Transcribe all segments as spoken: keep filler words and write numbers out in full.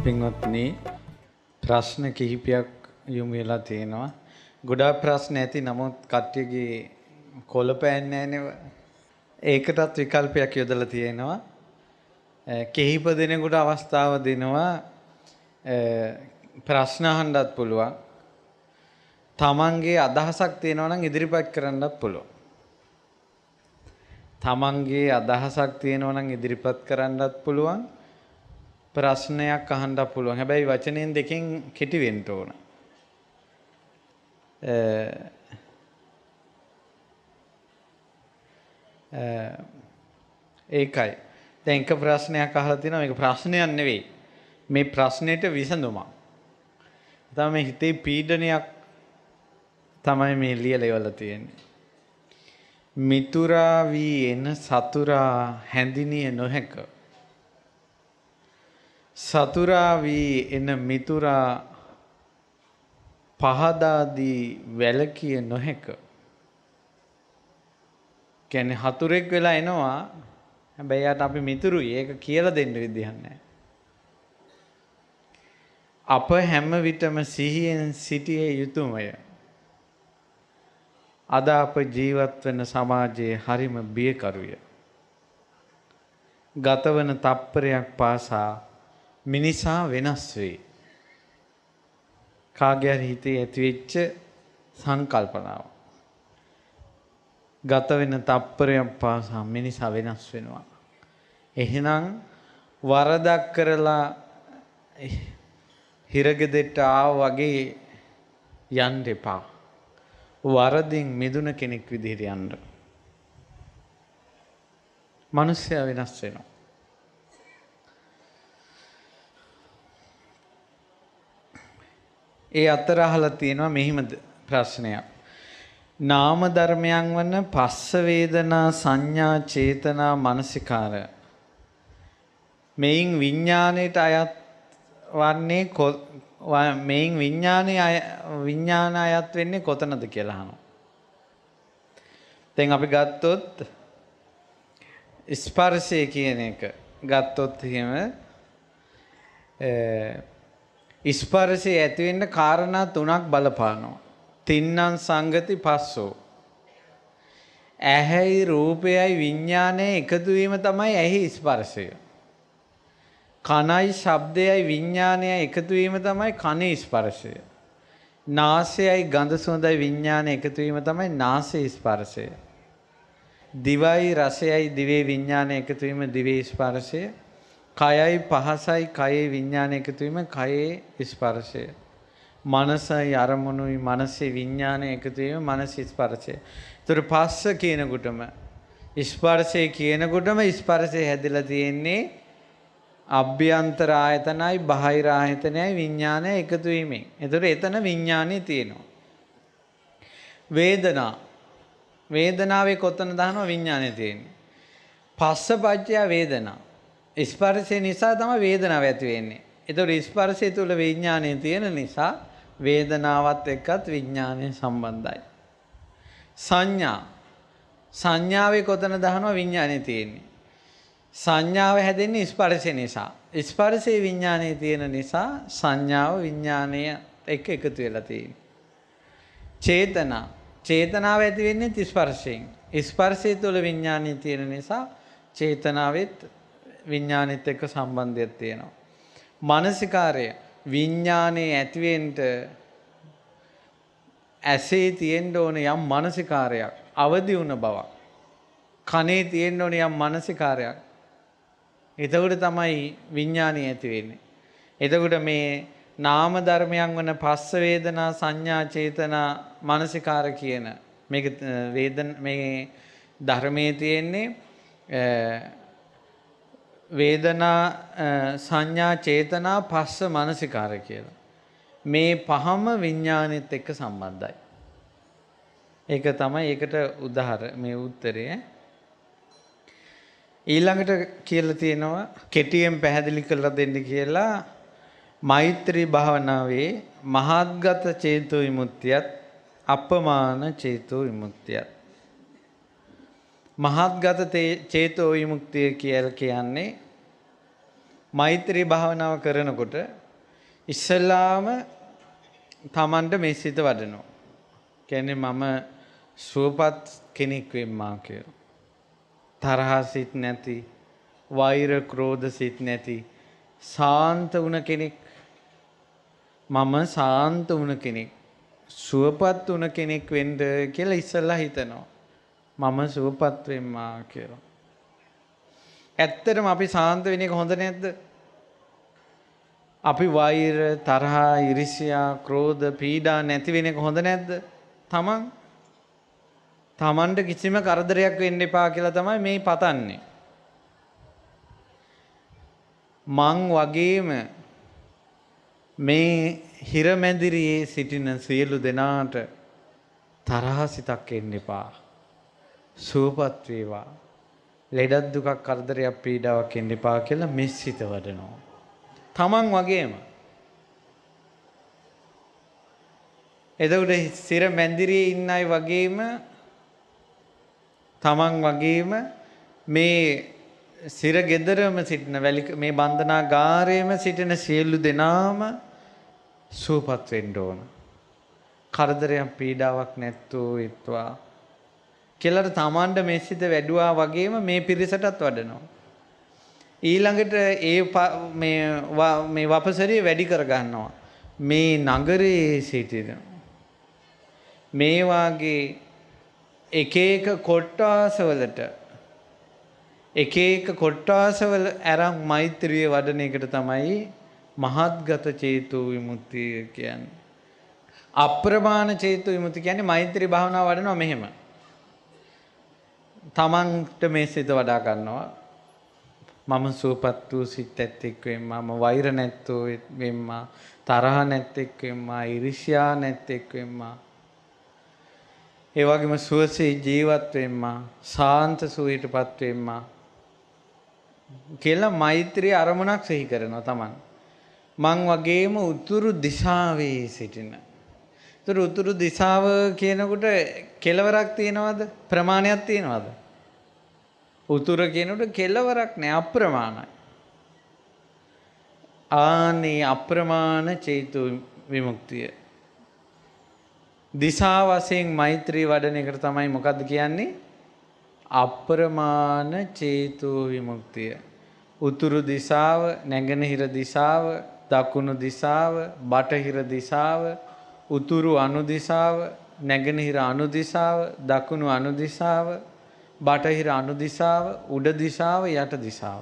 පින්වත්නි ප්‍රශ්න කිහිපයක් යොමු වෙලා තියෙනවා. ගොඩාක් ප්‍රශ්න ඇති නමුත් කට්ටියගේ කොළ පෑන්නේ නැහැ නේද? ඒකටත් විකල්පයක් යොදලා තියෙනවා. කිහිප දෙනෙකුට අවස්ථාව දෙනවා ප්‍රශ්න අහන්නත් පුළුවන්. තමන්ගේ අදහසක් තියෙනවා නම් ඉදිරිපත් කරන්නත් පුළුවන්. තමන්ගේ අදහසක් තියෙනවා නම් ඉදිරිපත් කරන්නත් පුළුවන්. ප්‍රශ්නයක් අහන්නත් පුළුවන්. හැබැයි වචනෙන් දෙකෙන් කෙටි වෙන්න ඕන. ඒකයි. දැන් එක ප්‍රශ්නයක් අහලා තිනවා. මේක ප්‍රශ්නයක් නෙවෙයි. මේ ප්‍රශ්නෙට විසඳුමක්. තමයි හිතේ පීඩනයක් තමයි මේ ලියලා ඉවලා තියෙන්නේ. මිතුරා වී එන සතුරා හැඳිනිය නොහැක. සතුරා වී එන මිතුරා පහදාදී වැළකිය නොහැක. කියන්නේ හතුරෙක් වෙලා එනවා. හැබැයි යාට අපි මිතුරුයි. ඒක කියලා දෙන්න විදිහක් නැහැ. අප හැම විටම සිහියෙන් සිටිය යුතුමය. අද අප ජීවත් වෙන සමාජයේ හරිම බියකරුය. ගතවන තප්පරයක් පාසා මිනිසා වෙනස් වේ. කාගේ හරි හිතේ ඇතිවෙච්ච සංකල්පනාව. ගත වෙන තප්පරයක් පාසා මිනිසා වෙනස් වෙනවා. එහෙනම් වරදක් කරලා හිරගෙදෙට්ට ආව වගේ යන්න එපා. වරදින් මිදුන කෙනෙක් විදිහට යන්න. මිනිස්සයා වෙනස් වෙනවා. ඒ අතර අහලා තියෙනවා මෙහිම ප්‍රශ්නයක්. නාම ධර්මයන් වන පස්ස වේදනා සංඥා චේතනා මනසිකාර මෙයින් විඥාණයට අයත් වන්නේ මෙයින් විඥානයේ විඥාන අයත් වෙන්නේ කොතනද කියලා අහනවා. දැන් අපි ගත්තොත් ස්පර්ශය කියන එක ගත්තොත් එහෙම ස්පර්ශය ඇති වෙන්න කාරණා තුනක් බලපානවා. තින්නම් සංගති පස්සෝ. ඇහැයි රූපයයි විඥානයයි එකතු වීම තමයි ඇහි ස්පර්ශය. කනයි ශබ්දයයි විඥානයයි එකතු වීම තමයි කනේ ස්පර්ශය. නාසයයි ගඳ සුවඳයි විඥානය එකතු වීම තමයි නාසයේ ස්පර්ශය. දිවයි රසයයි දිවේ විඥානය එකතු වීම දිවේ ස්පර්ශය. කයයි පහසයි කයේ විඥානය එකතු වීම කයේ ස්පර්ශය. මනසයි අරමුණුයි මනසේ විඥානය එකතු වීම මනසේ ස්පර්ශය. ඒතර පස්ස කියනකොටම ස්පර්ශය කියනකොටම ස්පර්ශය හැදිලා තියෙන්නේ අභ්‍යන්තර ආයතනයි බාහිර ආයතනයි විඥානය එකතු වීමෙන්. ඒතර එතන විඥානය තියෙනවා. වේදනා වේදනාවේ කොතන දානවා විඥානය තියෙන්නේ. පස්සපච්චය වේදනා. ස්පර්ශය නිසා තමයි වේදනාව ඇති වෙන්නේ. ඒතකොට ස්පර්ශය තුල විඥානය තියෙන නිසා වේදනාවත් එක්කත් විඥානය සම්බන්ධයි. සංඥා සංඥාවේ කොතන දානවා විඥානය තියෙන්නේ. සංඥාව හැදෙන්නේ ස්පර්ශය නිසා. ස්පර්ශයේ විඥානය තියෙන නිසා සංඥාව විඥානය එක්ක එකතු වෙලා තියෙන්නේ. චේතනා චේතනාව ඇති වෙන්නේ ස්පර්ශයෙන්. ස්පර්ශය තුල විඥානය තියෙන නිසා චේතනාවෙත් විඥානෙත් එක්ක සම්බන්ධයක් තියෙනවා. මානසිකාරය විඥානේ ඇතිවෙන්න ඇසේ තියෙන්න ඕන යම් මානසිකාරයක් අවදි වුණ බවක්. කනේ තියෙන්න ඕන යම් මානසිකාරයක්. එතකොට තමයි විඥානේ ඇති වෙන්නේ. එතකොට මේ නාම ධර්මයන් වන පස්ස වේදනා සංඥා චේතනා මානසිකාර කියන මේක වේදන මේ ධර්මයේ තියෙන්නේ වේදනා සංඥා චේතනා පස්ස මනසිකාර කියලා. මේ පහම විඥානෙත් එක්ක සම්බන්ධයි. ඒක තමයි ඒකට උදාහරණ මේ උත්තරය. ඊළඟට කියලා තියෙනවා කෙටියෙන් පැහැදිලි කරලා දෙන්න කියලා මෛත්‍රී භාවනාවේ මහත්ගත චේතෝ විමුක්තියත් අපමාන චේතෝ විමුක්තියත්. මහත්ගත චේතෝ විමුක්තිය කියලා කියන්නේ මෛත්‍රී භාවනාව කරනකොට ඉස්සල්ලාම තමන්ට මේ සිත වඩනවා. කියන්නේ මම සුවපත් කෙනෙක් වෙම්මා කියලා. තරහ සිත් නැති, වෛර ක්‍රෝධ සිත් නැති, සාන්ත වුණ කෙනෙක්. මම සාන්ත වුණ කෙනෙක්, සුවපත් වුණ කෙනෙක් වෙන්න කියලා ඉස්සල්ලා හිතනවා. මම සුවපත් වෙම්මා කියලා. ඇත්තටම අපි සාන්ත වෙන එක හොඳ නැද්ද? අපි වෛර, තරහ, iriසියා, ක්‍රෝධ, පීඩා නැති වෙන එක හොඳ නැද්ද? තමන් තමන්ට කිසිම කරදරයක් වෙන්න එපා කියලා තමයි මේ පතන්නේ. මං වගේම මේ හිරමැදිරියේ සිටින සියලු දෙනාට තරහ සිතක් එන්න එපා. සුවපත් වේවා. ලෙඩක් දුකක් කරදරයක් පීඩාවක් එන්න එපා කියලා මෙසිත වඩනවා. තමන් වගේම. එතකොට සිර මැදිරියේ ඉන්න අය වගේම තමන් වගේම මේ සිර ගෙදරම සිටින වැලි මේ බන්ධනාගාරයේම සිටින සියලු දෙනාම සුවපත් වෙන්න ඕන. කරදරයක් පීඩාවක් නැත්තෝ ඉත්වා කියලා තමන්ට මෙසිත වැඩුවා වගේම මේ පිරිසටත් වඩනවා. ඊළඟට ඒ මේ මේ වපසරිය වැඩි කර ගන්නවා. මේ නගරයේ සිටින මේ වාගේ එක එක කොට්ටාසවලට එක එක කොට්ටාසවල අරන් මෛත්‍රිය වඩන එකට තමයි මහත්ගත චේතෝ විමුක්තිය කියන්නේ. අප්‍රමාණ චේතෝ විමුක්තිය කියන්නේ මෛත්‍රී භාවනාව වඩනවා මෙහෙම. තමන්ට මේ සිත වඩා ගන්නවා. මම සුවපත් වූ සිත් ඇත්තෙක් වෙම්මා, මම වෛර නැත්තෝ වෙම්මා, තරහ නැත්තෙක් වෙම්මා, iriසියා නැත්තෙක් වෙම්මා. ඒ වගේම සුවසේ ජීවත් වෙම්මා, සාන්ත සුවයටපත් වෙම්මා කියලා මෛත්‍රී අරමුණක් සිහි කරනවා තමන්. මං වගේම උතුරු දිශාවේ සිටින. උතුරු උතුරු දිශාව කියනකොට කෙලවරක් තියනවද? ප්‍රමාණයක් තියනවද? උතුර කියනකොට කෙලවරක් නෑ, අප්‍රමාණයි. ආනේ අප්‍රමාණ චේතෝ විමුක්තිය. දිශා වශයෙන් මෛත්‍රී වඩන එකට තමයි මොකද්ද කියන්නේ? අප්‍රමාණ චේතෝ විමුක්තිය. උතුරු දිශාව, නැගෙනහිර දිශාව, දකුණු දිශාව, බටහිර දිශාව, උතුරු අනු දිශාව, නැගෙනහිර අනු දිශාව, දකුණු අනු දිශාව, බටහිර අනු දිශාව, උඩ දිශාව, යට දිශාව.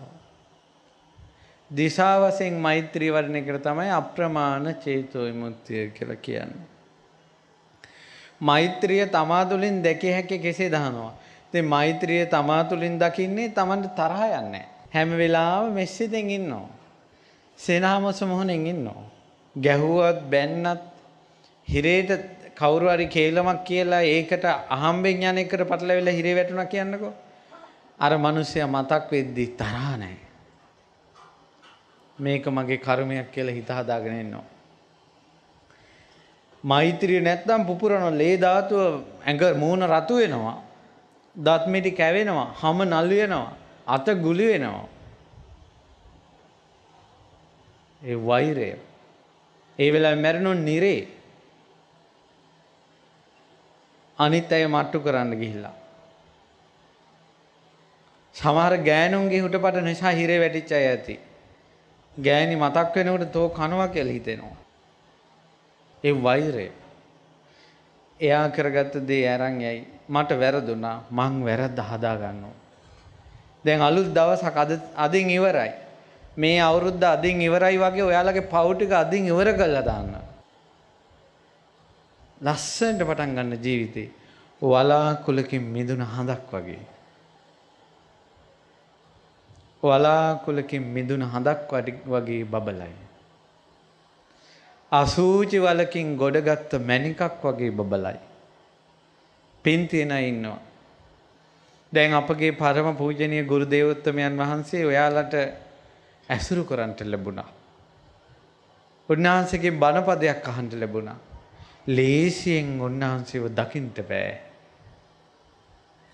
දිශා වශයෙන් මෛත්‍රී වඩන එකට තමයි අප්‍රමාණ චේතෝ විමුක්තිය කියලා කියන්නේ. මෛත්‍රිය තමා තුළින් දැකිය හැකි කෙසේද අහනවා. ඉතින් මෛත්‍රිය තමා තුළින් දකින්නේ තමන්ට තරහ යන්නේ නැහැ. හැම වෙලාවෙම මෙසිතෙන් ඉන්නවා. සේනාමස මොහොනෙන් ඉන්නවා. ගැහුවත් බැන්නත් හිරේට කවුරු හරි කේලමක් කියලා ඒකට අහම්බෙන් යන එකට පටලැවිලා හිරේ වැටුණා කියන්නකෝ. අර මිනිස්සයා මතක් වෙද්දි තරහ නැහැ. මේක මගේ කර්මයක් කියලා හිත හදාගෙන ඉන්නවා. මෛත්‍රිය නැත්නම් පුපුරන ලේ ධාතුව ඇඟ මූණ රතු වෙනවා. දත් මිටි කැවෙනවා, හම නළු වෙනවා, අත ගුලි වෙනවා. ඒ වෛරය. ඒ වෙලාවේ මැරෙනොත් නිරේ. අනිත් අය මට්ටු කරන්න ගිහිල්ලා. සමහර ගෑනුන්ගේ හුටපට නිසා හිරේ වැටිච්ච අය ඇති. ගෑණි මතක් වෙනකොට තෝ කනවා කියලා හිතෙනවා. ඒ වෛරය. එයා කරගත්ත දේ අරන් යයි. මට වැරදුනා, මං වැරද්ද හදා ගන්නවා. දැන් අලුත් දවසක් අද අදින් ඉවරයි. මේ අවුරුද්ද අදින් ඉවරයි වගේ ඔයාලගේ පව් ටික අදින් ඉවර කරලා දාන්න. ලස්සනට පටන් ගන්න ජීවිතේ. වලාකුලකින් මිදුන හඳක් වගේ. වලාකුලකින් මිදුන හඳක් වගේ බබලයි. අසූචි වලකින් ගොඩගත්ත මණිකක් වගේ බබලයි. පින් තියන අය ඉන්නවා. දැන් අපගේ පරම පූජනීය ගුරු දේවෝත්තමයන් වහන්සේ ඔයාලට ඇසුරු කරන්ට ලැබුණා. උන්වහන්සේගේ බණපදයක් අහන්න ලැබුණා. ලේසියෙන් උන්වහන්සේව දකින්න බෑ.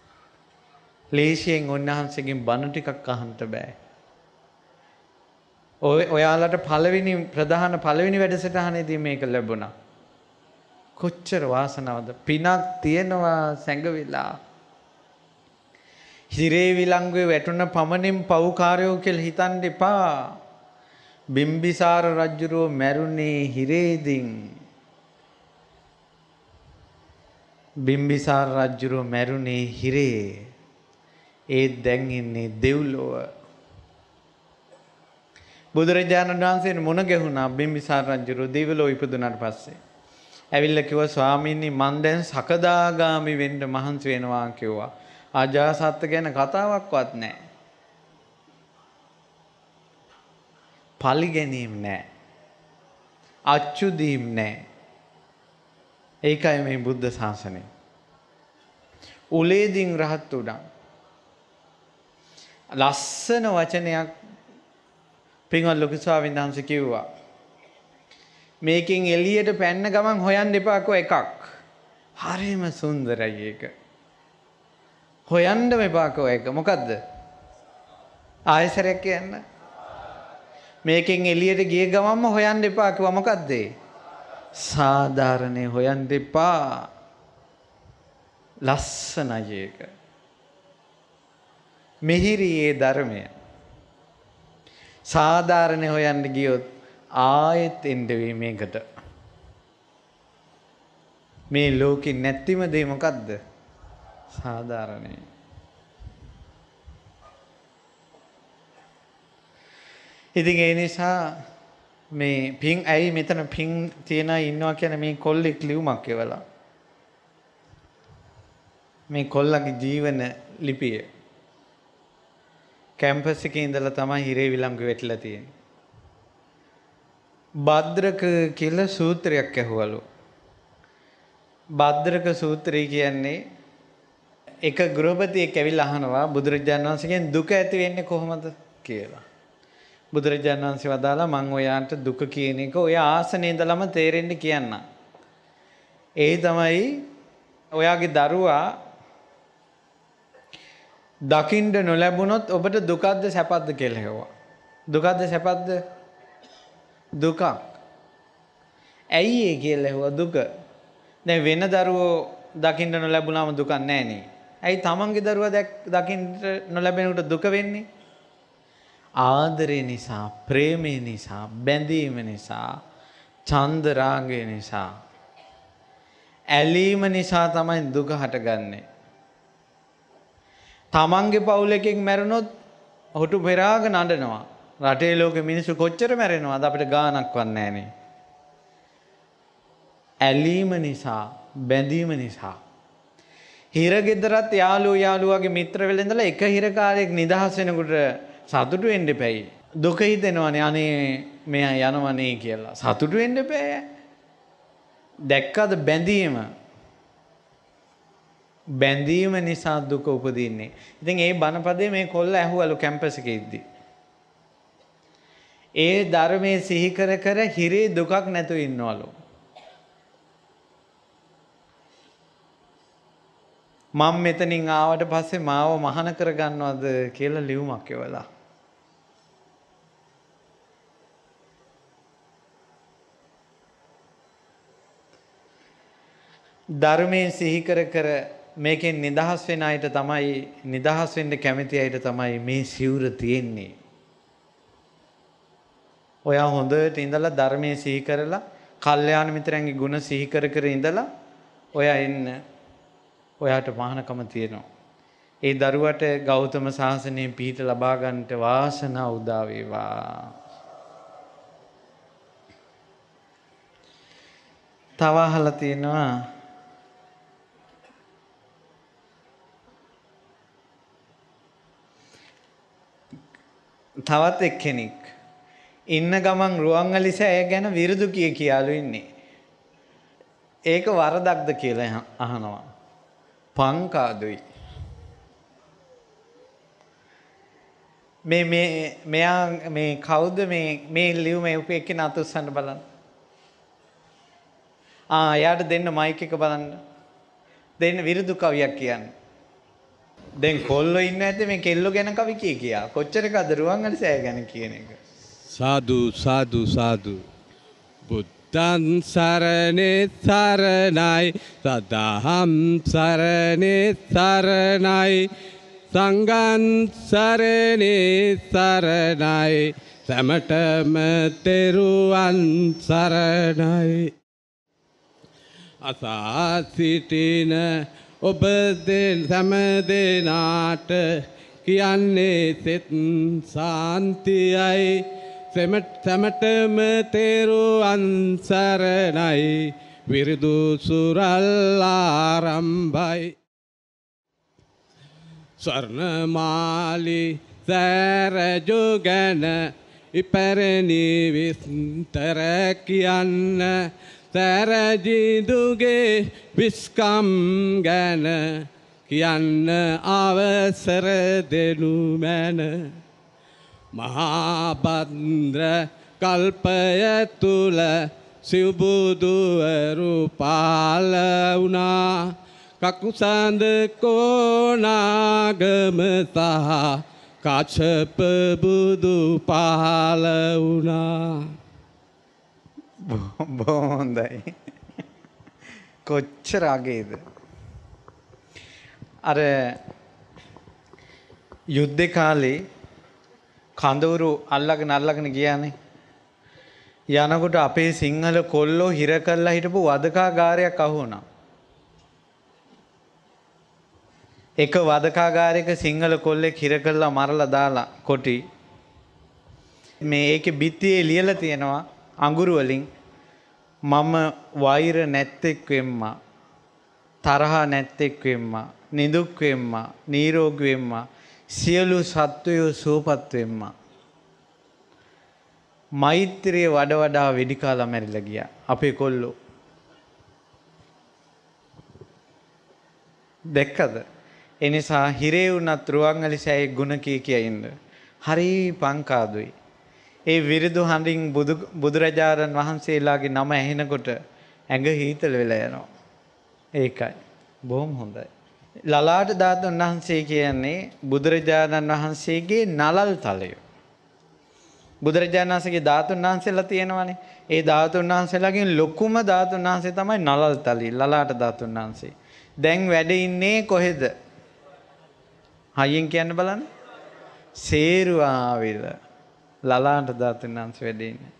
ලේසියෙන් උන්වහන්සේගෙන් බණ ටිකක් අහන්න බෑ. ඔය ඔයාලට පළවෙනි ප්‍රධාන පළවෙනි වැඩසටහනේදී මේක ලැබුණා. කොච්චර වාසනාවද? පිනක් තියෙනවා සැඟවිලා. හිරේ විලංගුවේ වැටුණ පමණින් පව්කාරයෝ කියලා හිතන්න එපා. බිම්බිසාර රජුරෝ මැරුණේ හිරේදින්. බිම්බිසාර රජුරෝ මැරුණේ හිරේ. ඒ දැන් ඉන්නේ දෙව්ලොව. බුදුරජාණන් වහන්සේ මුණ ගැහුණා බිම්බිසාර රජුරෝ දෙව්ලොව ඉපදුනාට පස්සේ. ඇවිල්ලා කිව්වා ස්වාමීනි මං දැන් සකදාගාමි වෙන්න මහන්සි වෙනවා කිව්වා. අජාසත් ගැන කතාවක්වත් නැහැ. පලි ගැනීම නැහැ. අච්චු දීම් නැහැ. ඒකයි මේ බුද්ධ ශාසනය. උලේදින් රහත් උඩන්. ලස්සන වචනයක් පින්වත් ලොකු ස්වාමීන් වහන්සේ කිව්වා. මේකෙන් එළියට පැන්න ගමන් හොයන්න එපා කෝ එකක්. හරිම සුන්දරයි ඒක. හොයන්න එපා කෝ එක. මොකද්ද? ආයෙසරයක් කියන්න. මේකෙන් එළියට ගිය ගමන්ම හොයන්න එපා කිව්වා. මොකද්ද ඒ? සාධාරණේ හොයන්න එපා. ලස්සනයි ඒක. මිහිරියේ ධර්මය. සාධාරණේ හොයන්න ගියොත් ආයෙත් එන්න වෙයි මේකට. මේ ලෝකෙ නැතිම දේ මොකද්ද? සාධාරණේ. ඉතින් ඒ නිසා මේ පින් ඇයි මෙතන පින් තියන ඉන්නවා කියන මේ කොල්ලෙක් ලියුමක් එවලා. මේ කොල්ලගේ ජීවන ලිපිය. කැම්පස් එකේ ඉඳලා තමයි හිරේ විලංගු වෙట్లా තියෙන්නේ. භද්‍රක කියලා සූත්‍රයක් ඇහුවලු. භද්‍රක සූත්‍රය කියන්නේ එක ගෘහපතියෙක් ඇවිල්ලා අහනවා බුදුරජාණන් වහන්සේගෙන් දුක ඇති වෙන්නේ කොහොමද කියලා. බුදුරජාණන් වහන්සේ වදාලා මම ඔයාට දුක කියන එක ඔය ආසනේ ඉඳලම තේරෙන්න කියන්න. ඒ තමයි ඔයාගේ දරුවා දකින්න නොලැබුණොත් ඔබට දුකක්ද සැපක්ද කියලා හෙව්වා. දුකක්ද සැපක්ද? දුකක්. ඇයි ඒ කියලා හෙව්වා දුක. දැන් වෙන දරුවෝ දකින්න නොලැබුණාම දුකක් නැහැ නේ. ඇයි තමන්ගේ දරුවා දකින්න නොලැබෙනකොට දුක වෙන්නේ? ආදරේ නිසා, ප්‍රේමය නිසා, බැඳීම නිසා, ඡන්ද රාගය නිසා, ඇලීම නිසා තමයි දුක හටගන්නේ. තමන්ගේ පවුල එකෙන් මැරුණොත් හොටු පෙරාගෙන අඬනවා. රටේ ලෝකෙ මිනිස්සු කොච්චර මැරෙනවද අපිට ගාණක්වත් නැහනේ. ඇලීම නිසා, බැඳීම නිසා. හිරගෙදරත් යාළුවෝ යාළුවාගේ මිත්‍ර වෙලා ඉඳලා එක හිරකාරයෙක් නිදහස් වෙනකොට සතුටු වෙන්න එපැයි. දුක හිතෙනවනේ අනේ මෙයා යනවනේ කියලා. සතුටු වෙන්න එපෑ. දැක්කද බැඳීම? බැඳීම නිසා දුක උපදින්නේ. ඉතින් ඒ බණපදේ මේ කොල්ල ඇහුවලු කැම්පස් එකේ ඉද්දි. ඒ ධර්මයේ සිහි කර කර හිරේ දුකක් නැතුව ඉන්නවලු. මම මෙතනින් ආවට පස්සේ මාව මහාන කරගන්නවද කියලා ලියුමක් එවලා. ධර්මයේ සිහි කර කර මේකෙන් නිදහස් වෙන අයට තමයි නිදහස් වෙන්න කැමති අයට තමයි මේ සිවුර තියෙන්නේ. ඔයා හොඳට ඉඳලා ධර්මයේ සිහි කරලා කල්යාණ මිත්‍රයන්ගේ ගුණ සිහි කර කර ඉඳලා ඔයා එන්න. ඔයාට මහානකම තියෙනවා. ඒ දරුවට ගෞතම සාසනයෙන් පිහිට ලබා ගන්නට වාසනාව උදා වේවා. තව අහලා තියෙනවා තවත් එක්කෙනෙක් ඉන්න ගමන් රුවන්වැලි සෑය ගැන විරුදු කිය කියාලු ඉන්නේ. ඒක වරදක්ද කියලා අහනවා. පංකාදුයි. මේ මේ මෙයා මේ කවුද මේ මේ ලියුම එක්කෙනා අත උස්සන්න බලන්න. ආ යාට දෙන්න මයික් එක බලන්න. දෙන්න විරුදු කවියක් කියන්න. දැන් කොල්ලෝ ඉන්න ඇද්ද මේ කෙල්ලෝ ගැන කවි කිය කියා. කොච්චර කද රුවන්වැලි සෑය ගැන කියන එක. සාදු සාදු සාදු බුද්ධං සරණේ සරණයි සදහම් සරණේ සරණයි සංඝං සරණේ සරණයි සමටම තෙරුවන් සරණයි අසා සිටින ඔබ දෙන සෑම දෙනාට කියන්නේ සෙත් සාන්තියයි සමටම තෙරුවන් සරණයි විරුදු සුරල් ආරම්භයි ස්වර්ණමාලි සරජුගන ඉපරණි විස්තර කියන්න සරජිදුගේ විස්කම් ගැන කියන්න අවසර දෙනු මැන මහා භද්‍ර කල්පය තුල සිව්බුදුවරු පාල වුණා කකුසඳ කොනාගම සහ කාශ්‍යප බුදු පහළ වුණා බොහොඳයි කොච්චර අගේද අර යුද්ධ කාලේ කඳවුරු අල්ලගෙන අල්ලගෙන ගියානේ යනකොට අපේ සිංහල කොල්ලෝ හිර කරලා හිටපු වදකාගාරයක් අහු වුණා එක වදකාගාරයක සිංහල කොල්ලෙක් හිර කරලා මරලා දාලා කොටි මේ ඒකේ බිත්තියේ ලියලා තියෙනවා අඟුරු වලින් මම වෛර නැත්තෙක් වෙම්මා තරහ නැත්තෙක් වෙම්මා නිදුක් වෙම්මා නිරෝගී වෙම්මා සියලු සත්වයෝ සුවපත් වෙම්මා මෛත්‍රිය වඩ වඩා වෙඩි කාලා මැරිලා ගියා අපේ කොල්ලෝ දැක්කද එනිසා හිරේ වුණත් රුවන්වැලිසෑයේ ගුණ කී කිය ඉන්න හරි පංකාදුයි ඒ විරුදු හඬින් බුදු බුදුරජාණන් වහන්සේලාගේ නම ඇහෙනකොට ඇඟ හීතල වෙලා යනවා ඒකයි බොහොම හොඳයි ලලාට ධාතුන් වහන්සේ කියන්නේ බුදුරජාණන් වහන්සේගේ නලල් තලය බුදුරජාණන් වහන්සේගේ ධාතුන් වහන්සේලා තියෙනවානේ ඒ ධාතුන් වහන්සේලාගෙන් ලොකුම ධාතුන් වහන්සේ තමයි නලල් තලී ලලාට ධාතුන් වහන්සේ දැන් වැඩ ඉන්නේ කොහෙද හයියෙන් කියන්න බලන්න සේරුවාවිල ලලාට ධාතුන් වහන්සේ වැඩ ඉන්නේ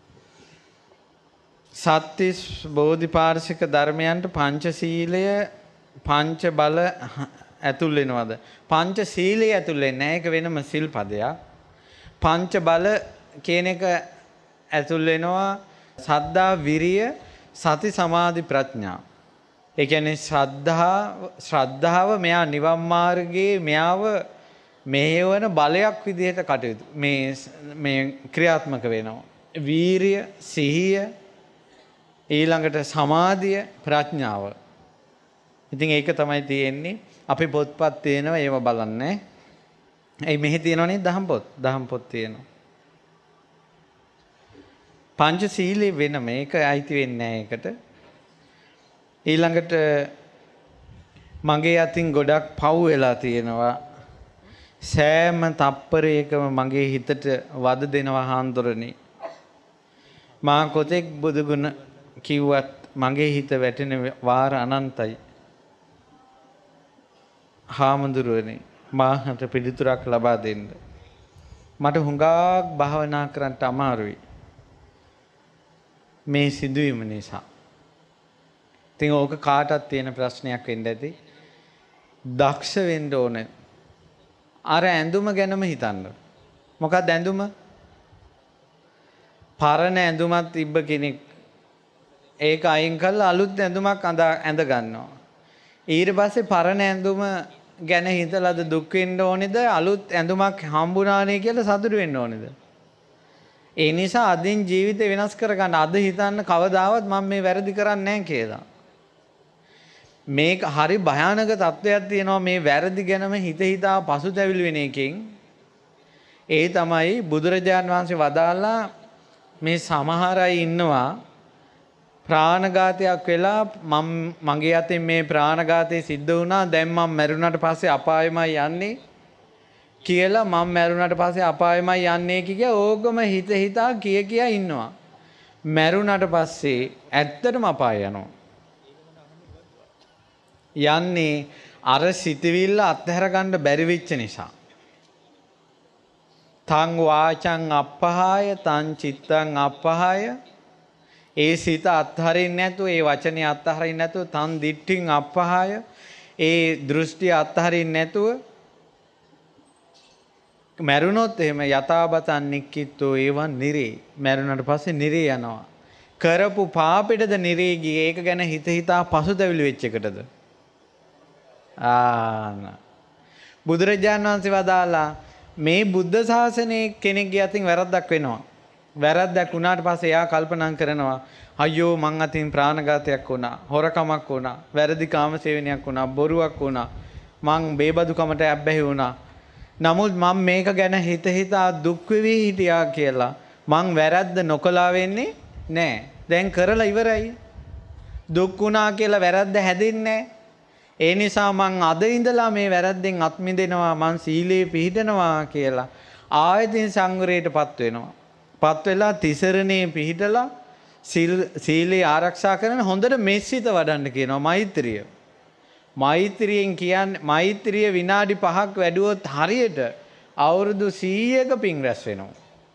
සත්‍තිස් බෝධිපාර්ශික ධර්මයන්ට පංචශීලය පංච බල ඇතුල් වෙනවද පංච සීලය ඇතුල් වෙන්නේ නැහැ ඒක වෙනම සිල්පදයක් පංච බල කියන එක ඇතුල් වෙනවා සද්ධා විරිය සති සමාධි ප්‍රඥා ඒ කියන්නේ ශ්‍රද්ධාව ශ්‍රද්ධාව මෙයා නිවන් මාර්ගයේ මෙයාව මෙහෙවන බලයක් විදිහට කටයුතු මේ මේ ක්‍රියාත්මක වෙනවා වීරිය සිහිය ඊළඟට සමාධිය ප්‍රඥාව ඉතින් ඒක තමයි තියෙන්නේ අපේ පොත්පත් තියෙනවා ඒව බලන්නේ ඒ මෙහි තියෙනවනේ දහම් පොත් දහම් පොත් තියෙනවා පංච සීලේ වෙන මේක අයිති වෙන්නේ නැහැ ඒකට ඊළඟට මගේ අතින් ගොඩක් පව් වෙලා තියෙනවා සෑම තප්පරයකම මගේ හිතට වද දෙනවා හාන්දරණි මා කොතෙක් බුදුගුණ කිව්වත් මගේ හිත වැටෙන වාර අනන්තයි හාමුදුරුවනේ මාහට පිළිතුරක් ලබා දෙන්න මට හුඟක් භාවනා කරන්න අමාරුයි මේ සිදුවීම නිසා ඉතින් ඕක කාටත් තියෙන ප්‍රශ්නයක් වෙන්න ඇති දක්ෂ වෙන්න ඕනේ අර ඇඳුම ගැනම හිතන්න මොකක්ද ඇඳුම පරණ ඇඳුමක් තිබ්බ කෙනෙක් ඒක අයින් කරලා අලුත් ඇඳුමක් අඳ ඇඳ ගන්නවා ඊට පස්සේ පරණ ඇඳුම ගැන හිතලාද දුක් වෙන්න ඕනේද අලුත් ඇඳුමක් හම්බුණානේ කියලා සතුටු වෙන්න ඕනේද ඒ නිසා අදින් ජීවිතේ වෙනස් කරගන්න අද හිතන්න කවදාවත් මම මේ වැරදි කරන්නේ නැහැ කියලා මේක හරි භයානක තත්ත්වයක් තියෙනවා මේ වැරදි ගැනම හිත හිතා පසුතැවිලි වෙන එකෙන් ඒ තමයි බුදුරජාන් වහන්සේ වදාලා මේ සමහර අය ඉන්නවා ප්‍රාණඝාතයක් වෙලා මම මගේ අතින් මේ ප්‍රාණඝාතය සිද්ධ වුණා දැන් මම මැරුණාට පස්සේ අපායමයි යන්නේ කියලා මම මැරුණාට පස්සේ අපායමයි යන්නේ කිය ඕකම හිත හිතා කිය කියා ඉන්නවා. මැරුණාට පස්සේ ඇත්තටම අපාය යනවා. යන්නේ අර සිතවිල්ල අත්හැර ගන්න බැරි වෙච්ච නිසා. තං වාචං අපහාය තං චිත්තං අපහාය. ඒ සිත අත්හරින්නේ නැතුව ඒ වචනේ අත්හරින්නේ නැතුව තන් දිට්ඨින් අපහාය. ඒ දෘෂ්ටි අත්හරින්නේ නැතුව මැරුණොත් එහෙම යථාබතන් නික්කිට්ටෝ ඒවන් නිරේ. මැරුණාට පස්සේ නිරේ යනවා. කරපු පාපෙටද නිරේ ගියේ. ඒක ගැන හිත හිතා පසුතැවිලි වෙච්ච එකටද? ආන බුදුරජාණන් වහන්සේ වදාලා මේ බුද්ධ ශාසනයේ කෙනෙක්ගේ අතින් වැරද්දක් වෙනවා. වැරද්දක් වුණාට පස්සේ එයා කල්පනා කරනවා අයියෝ මං අතින් ප්‍රාණඝාතයක් වුණා, හොරකමක් වුණා, වැරදි කාමසේවනයක් වුණා, බොරුවක් වුණා, මං බේබදුකමට ඇබ්බැහි වුණා. නමුත් මම මේක ගැන හිත හිතා දුක් වෙවි හිටියා කියලා මං වැරද්ද නොකලා වෙන්නේ නැහැ. දැන් කරලා ඉවරයි. දුක් වුණා කියලා වැරද්ද හැදෙන්නේ නැහැ. ඒ නිසා මං අද ඉඳලා මේ වැරද්දෙන් අත් මිදෙනවා, මං සීලේ පිහිටනවා කියලා ආයතින් සංවරයටපත් වෙනවා. පත් වෙලා තිසරණේ පිහිටලා සීලේ ආරක්ෂා කරන හොඳට මෙසිත වඩන්න කියනවා මෛත්‍රිය. මෛත්‍රියෙන් කියන්නේ මෛත්‍රිය විනාඩි පහක් වැඩුවොත් හරියට අවුරුදු සීයක පින් රැස් වෙනවා.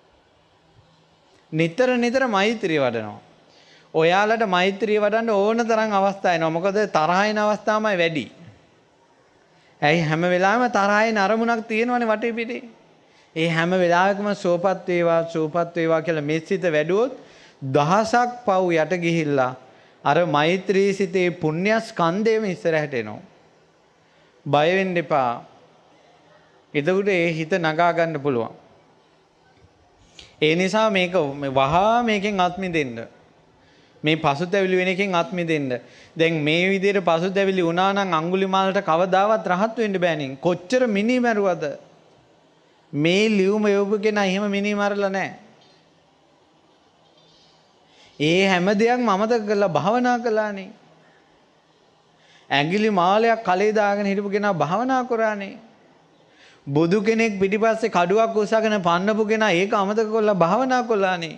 නිතර නිතර මෛත්‍රිය වඩනවා. ඔයාලට මෛත්‍රිය වඩන්න ඕන තරම් අවස්ථා එනවා. මොකද තරහින් අවස්ථාමයි වැඩි. ඇයි හැම වෙලාවෙම තරහින් අරමුණක් තියෙනවනේ වටේ පිටේ. ඒ හැම වෙලාවකම සෝපත් වේවා සෝපත් වේවා කියලා මෙසිත වැඩුවොත් දහසක් පව් යට ගිහිල්ලා අර මෛත්‍රී සිතේ පුණ්‍ය ස්කන්ධයම ඉස්සරහට එනවා. බය වෙන්න එපා. එතකොට ඒ හිත නගා ගන්න පුළුවන්. ඒ නිසා මේක වහා මේකෙන් අත් මිදෙන්න. මේ පසුතැවිලි වෙන එකෙන් අත් මිදෙන්න. දැන් මේ විදිහට පසුතැවිලි වුණා නම් අඟුලිමාලට කවදාවත් රහත් වෙන්න බෑනේ. කොච්චර මිනි මරුවද? මේ ලියුම යොබු කෙනා එහෙම මිනි මරලා නැහැ. ඒ හැම දෙයක්ම අමතක කරලා භාවනා කළානේ. ඇඟිලි මාලයක් කලේ දාගෙන හිටපු කෙනා භාවනා කරානේ. බුදු කෙනෙක් පිටිපස්සේ කඩුවක් උස්සගෙන පන්නපු කෙනා ඒක අමතක කරලා භාවනා කළානේ.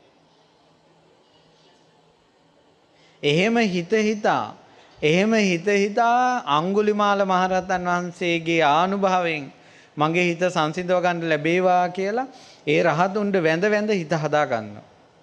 එහෙම හිත හිතා එහෙම හිත හිතා අඟුලිමාල මහරහතන් වහන්සේගේ ආනුභාවයෙන් මගේ හිත සංසිඳව ගන්න ලැබේවා කියලා ඒ රහතුන්ට වැඳ වැඳ හිත හදා ගන්නවා.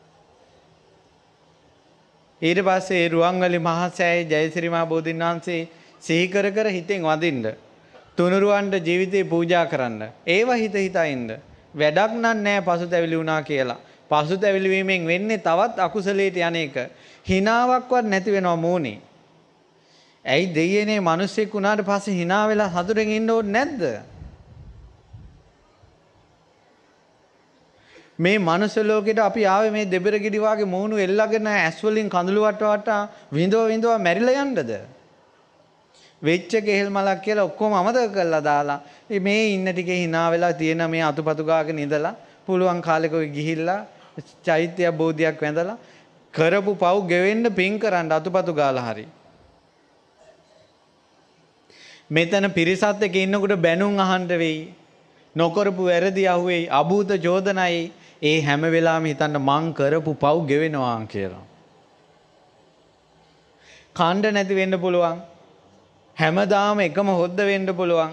ඊට පස්සේ රුවන්වැලි මහසෑයේ ජයසිරි මහ බෝධීන් වහන්සේ සිහි කර කර හිතෙන් වඳින්න. තුනුරුවන්ට ජීවිතේ පූජා කරන්න. ඒව හිත හිතා ඉන්න. වැඩක් නෑ පසුතැවිලි වුණා කියලා. පසුතැවිලි වීමෙන් වෙන්නේ තවත් අකුසලයට යන එක. හිනාවක්වත් නැති වෙනවා මූණේ. ඇයි දෙයියනේ මිනිස්සෙක් වුණාට පස්සේ hina වෙලා සතුටෙන් ඉන්න ඕනේ නැද්ද? මේ මනුස්ස ලෝකෙට අපි ආවේ මේ දෙබර ගෙඩි වාගේ මූණු එල්ලගෙන ඇස් වලින් කඳුළු වට වට විඳව විඳව මැරිලා යන්නද? වෙච්ච කෙහෙල් මලක් කියලා ඔක්කොම අමතක කරලා දාලා මේ ඉන්න ටිකේ hina වෙලා තියෙන මේ අතුපතු ගාගෙන ඉඳලා පුළුවන් කාලෙක ඔය ගිහිල්ලා චෛත්‍ය බෝධියක් වැඳලා කරපු පව් ගෙවෙන්න පින් කරන්න අතුපතු ගාලා හරි. මෙතන පිරිසත් එක්ක ඉන්නකොට බැනුම් අහන්න වෙයි. නොකරපු වැරදි අහුවෙයි. අභූත චෝදනයි. ඒ හැම වෙලාවෙම හිතන්න මං කරපු පව් ගෙවෙනවා කියලා. කණ්ඩ නැති වෙන්න පුළුවන්. හැමදාම එකම හොද්ද වෙන්න පුළුවන්.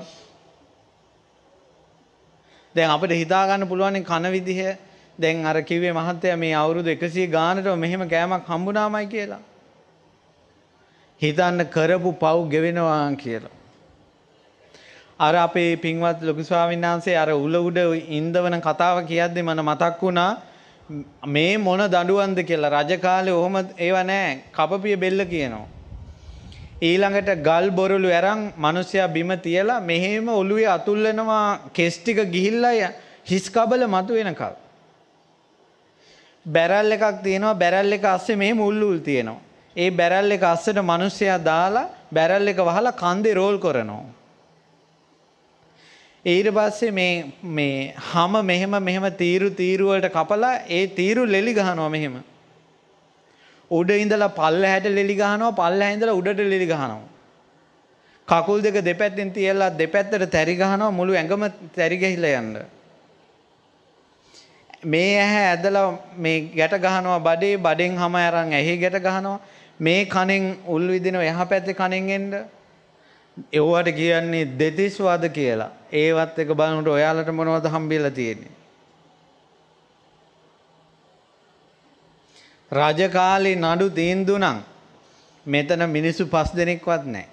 දැන් අපිට හිතා ගන්න පුළුවන් කන විදිහ. දැන් අර කිව්වේ මහත්තයා මේ අවුරුදු එකසිය ගානටම මෙහෙම කෑමක් හම්බුනාමයි කියලා. හිතන්න කරපු පව් ගෙවෙනවා කියලා. අර අපේ පින්වත් ලොකු ස්වාමීන් වහන්සේ අර උල උඩ ඉන්දවන කතාව කියද්දි මම මතක් වුණා මේ මොන දඬුවම්ද කියලා. රජ කාලේ ඔහොම ඒව නැහැ. කපපිය බෙල්ල කියනවා. ඊළඟට ගල් බොරළු අරන් මිනිස්සයා බිම තියලා මෙහෙම ඔළුවේ අතුල්ලනවා කෙස් ටික ගිහිල්ලා හිස් කබල මතු වෙනකල්. බැරල් එකක් තියෙනවා. බැරල් එක අස්සේ මෙහෙම උල්ලුල් තියෙනවා. ඒ බැරල් එක අස්සට මිනිස්සයා දාලා බැරල් එක වහලා කන්දේ රෝල් කරනවා. ඊට පස්සේ මේ මේ හැම මෙහෙම මෙහෙම තීරු තීරු වලට කපලා ඒ තීරු ලෙලි ගහනවා මෙහෙම. උඩ ඉඳලා පල්ලහැට ලෙලි ගහනවා පල්ලහැ ඉඳලා උඩට ලෙලි ගහනවා. කකුල් දෙක දෙපැත්තෙන් තියලා දෙපැත්තට තැරි ගහනවා මුළු ඇඟම තැරි ගහිලා යන්න. මේ ඇහැ ඇදලා මේ ගැට ගහනවා බඩේ බඩෙන් හැම අරන් ඇහි ගැට ගහනවා මේ කනෙන් උල් විදිනවා එහා පැත්තේ කනෙන් එන්න. ඒවට කියන්නේ දෙතිස් වද කියලා. ඒවත් එක බලනකොට ඔයාලට මොනවද හම්බෙලා තියෙන්නේ? රජ කාලේ නඩු තීන්දුව නම් මෙතන මිනිස්සු පස් දෙනෙක්වත් නැහැ.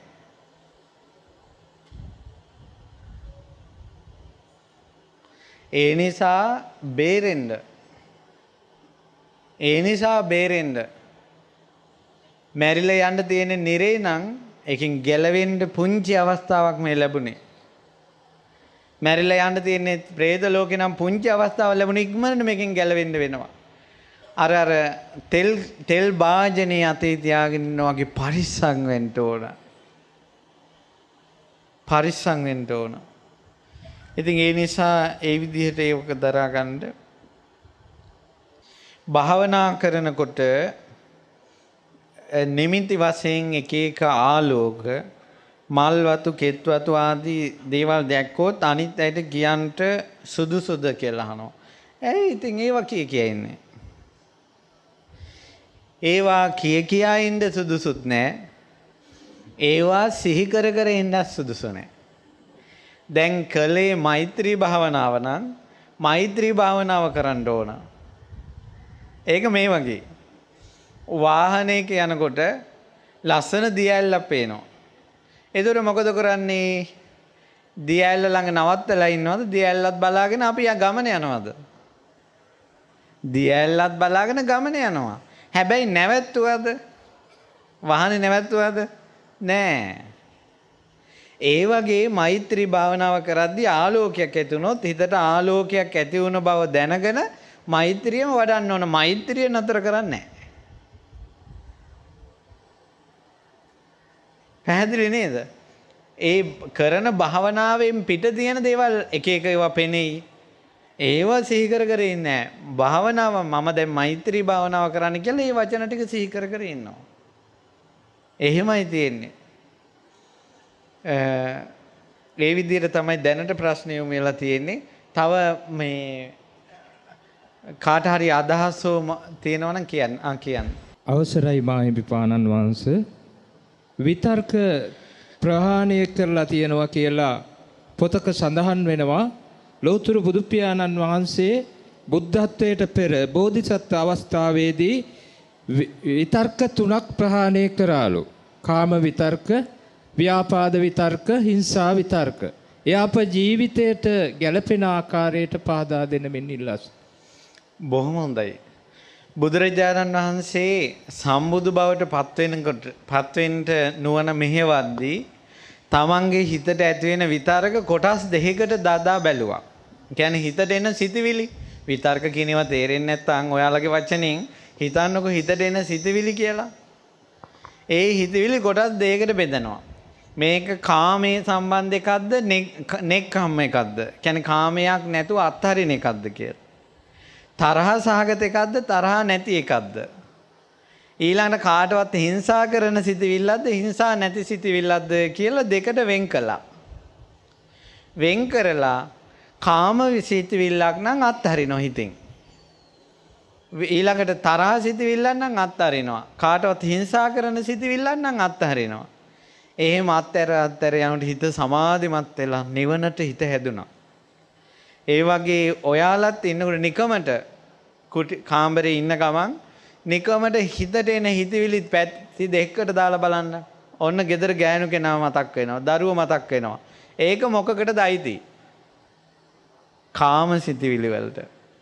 ඒ නිසා බේරෙන්න. ඒ නිසා බේරෙන්න. මැරිලා යන්න තියෙන නිරේ නම් ඒකෙන් ගැලවෙන්න පුංචි අවස්ථාවක් මේ ලැබුණේ. මැරිලා යන්න තියෙන പ്രേත ලෝකේ නම් පුංචි අවස්ථාවක් ලැබුණේ ඉක්මනට මේකෙන් ගැලවෙන්න වෙනවා. අර අර තෙල් තෙල් භාජනයේ අතේ තියාගෙන ඉන්නා වගේ පරිස්සම් වෙන්න ඕන. පරිස්සම් වෙන්න ඕන. ඉතින් ඒ නිසා ඒ විදිහට ඒක දරා ගන්න භාවනා කරනකොට නිමිති වශයෙන් එක එක ආලෝක මල් වතු කෙත් වතු ආදී දේවල් දැක්කොත් අනිත් අයට කියන්ට සුදුසුද කියලා අහනවා. ඇයි ඉතින් ඒවා කිය කිය ඉන්නේ? ඒවා කිය කියා ඉන්න සුදුසුත් නැහැ. ඒවා සිහි කර කර ඉන්න සුදුසු නැහැ. දැන් කලේ මෛත්‍රී භාවනාව නම් මෛත්‍රී භාවනාව කරන්න ඕන. ඒක මේ වගේ. වාහනයක යනකොට ලස්සන දිය ඇල්ලක් පේනවා. ඒතර මොකද කරන්නේ? දිය ඇල්ල ළඟ නවත්තලා ඉන්නවද? දිය ඇල්ලත් බලාගෙන අපි යා ගමන යනවද? දිය ඇල්ලත් බලාගෙන ගමන යනවා. හැබැයි නැවැත්තුවද? වාහනේ නැවැත්තුවද? නෑ. ඒ වගේ මෛත්‍රී භාවනාව කරද්දී ආලෝකයක් ඇති වුණොත් හිතට ආලෝකයක් ඇති වුණ බව දැනගෙන මෛත්‍රියම වඩන්න ඕන. මෛත්‍රිය නතර කරන්නේ නැහැ. පැහැදිලි නේද? ඒ කරන භාවනාවෙන් පිට තියෙන දේවල් එක එක ඒවා පෙනෙයි. ඒවා සිහි කර කර ඉන්නේ නැහැ. භාවනාව මම දැන් මෛත්‍රී භාවනාව කරන්න කියලා මේ වචන ටික සිහි කර කර ඉන්නවා. එහෙමයි තියෙන්නේ. ඒ විදිහට තමයි දැනට ප්‍රශ්න යොමු වෙලා තියෙන්නේ. තව මේ කාට හරි අදහස් තියෙනවා නම් කියන්න. ආ කියන්න. අවසරයි මාහිමිපාණන් වහන්සේ. විතර්ක ප්‍රහාණය කරලා තියෙනවා කියලා පොතක සඳහන් වෙනවා. ලෞතර බුදු පියාණන් වහන්සේ බුද්ධත්වයට පෙර බෝධිසත්ව අවස්ථාවේදී විතර්ක තුනක් ප්‍රහාණය කරාලු. කාම විතර්ක, ව්‍යාපාද විතර්ක, හිංසා විතර්ක. ඒ අප ජීවිතයට ගැළපෙන ආකාරයට පහදා දෙන්න මෙන්න ඉල්ලස්. බොහොම හොඳයි. බුදුරජාණන් වහන්සේ සම්බුදු බවට පත් වෙනකොට පත් වෙන්න නුවණ මෙහෙවද්දී තමන්ගේ හිතට ඇති වෙන විතර්ක කොටස් දෙකකට දාදා බැලුවා. කියන්නේ හිතට එන සිතවිලි විතර්ක කියනවා තේරෙන්නේ නැත්නම් ඔයාලගේ වචනෙන් හිතන්නකො හිතට එන සිතවිලි කියලා. ඒ හිතවිලි කොටස් දෙකකට බෙදනවා. මේක කාමයේ සම්බන්ධ එකක්ද නෙක්ඛම් එකක්ද? කියන්නේ කාමයක් නැතුව අත්හරින එකක්ද කියලා. තරහ සහගත එකක්ද තරහ නැති එකක්ද? ඊළඟට කාටවත් හිංසා කරන සිතවිල්ලක්ද හිංසා නැති සිතවිල්ලක්ද කියලා දෙකට වෙන් කළා. වෙන් කරලා කාම සිතවිල්ලක් නම් අත්හරිනවා හිතින්. ඊළඟට තරහ සිතවිල්ලක් නම් අත්හරිනවා. කාටවත් හිංසා කරන සිතවිල්ලක් නම් අත්හරිනවා. එහෙම අත්තර අත්තර යනකොට හිත සමාධිමත් වෙලා නිවනට හිත හැදුනා. ඒ වගේ ඔයාලත් ඉන්නකොට නිකමට කාමරේ ඉන්න ගමන් නිකමට හිතට එන හිතවිලි පැති දෙකකට දාලා බලන්න. ඔන්න ගෙදර ගෑනු කෙනා මතක් වෙනවා. දරුවෝ මතක් වෙනවා. ඒක මොකකටද අයිති? කාම සිතවිලි වලට.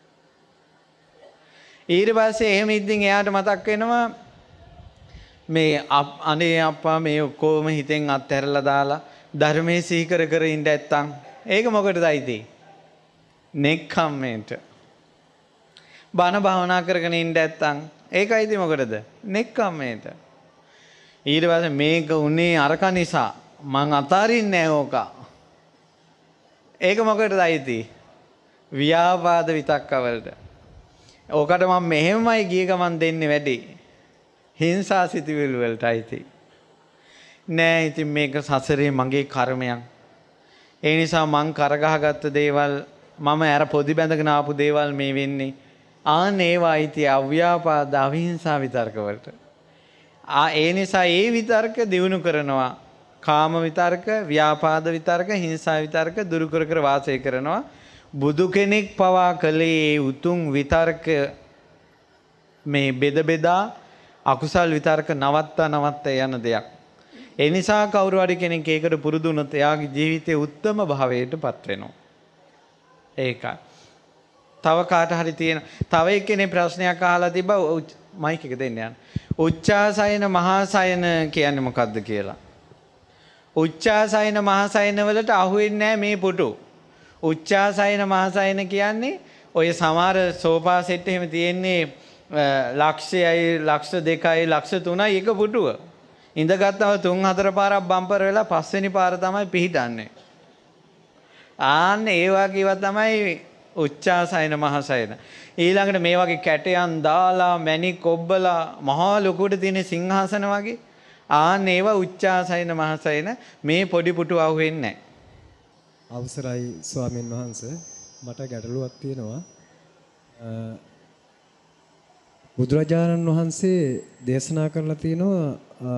ඊට පස්සේ එහෙම ඉඳින් එයාට මතක් වෙනවා මේ අනේ අප්පා මේ ඔක්කොම හිතෙන් අත්හැරලා දාලා ධර්මයේ සිහි කර කර ඉන්න නැත්තම් ඒක මොකටද අයිති? නෙක්ඛම්මේට. බණ භාවනා කරගෙන ඉන්න නැත්තම් ඒකයිද මොකටද? නෙක්ඛම්මේට. ඊට පස්සේ මේක උනේ අරක නිසා මං අතාරින්නේ නැහැ ඕක. ඒක මොකටද අයිති? ව්‍යාපාද විතක්ක වලට. ඕකට මම මෙහෙමයි ගිය ගමන් දෙන්නේ වැඩි. හිංසා සිතුවිලි වලට අයිති. නෑ ඉතින් මේක සසරේ මගේ කර්මයක්. ඒ නිසා මං කරගහගත්ත දේවල් මම අර පොඩි බැඳගෙන ආපු දේවල් මේ වෙන්නේ. ආන් ඒවා අයිති අව්‍යාපාද අවිහිංසා විතර්ක වලට. ආ ඒ නිසා ඒ විතර්ක දිනු කරනවා. කාම විතර්ක, ව්‍යාපාද විතර්ක, හිංසා විතර්ක දුරු කර කර වාසය කරනවා. බුදු කෙනෙක් පවා කළේ උතුම් විතර්ක මේ බෙද බෙදා අකුසල් විතර්ක නවත්තා නවත්තා යන දෙයක්. ඒ නිසා කවුරු හරි කෙනෙක් ඒකට පුරුදු වුණොත් එයාගේ ජීවිතේ උත්තම භාවයටපත් වෙනවා. ඒකයි. තව කාට හරි තියෙන තව එක්කෙනේ ප්‍රශ්නයක් අහලා තිබ්බා මයික් එක දෙන්න යන්න. උච්චාසයන මහාසයන කියන්නේ මොකද්ද කියලා. උච්චාසයන මහාසයන වලට අහුවෙන්නේ නැහැ මේ පුටු. උච්චාසයන මහාසයන කියන්නේ ඔය සමහර සෝෆා සෙට් එහෙම තියෙන්නේ ලක්ෂයයි ලක්ෂ දෙකයි ලක්ෂ තුනයි එක පුටුව. ඉඳගත්තාම තුන් හතර පාරක් බම්පර් වෙලා පස්වෙනි පාර තමයි පිහිටන්නේ. ආන්න ඒ වගේව තමයි උච්චාසයන මහාසයන. ඊළඟට මේ වගේ කැටයන් දාලා මැණික් ඔබ්බලා මහා ලොකුට තියෙන සිංහාසන වගේ ආන්න ඒවා උච්චාසයන මහාසයන මේ පොඩි පුටු අහුවෙන්නේ නැහැ. අවසරයි ස්වාමීන් වහන්සේ මට ගැටලුවක් තියෙනවා. බුදුරජාණන් වහන්සේ දේශනා කරලා තියෙනවා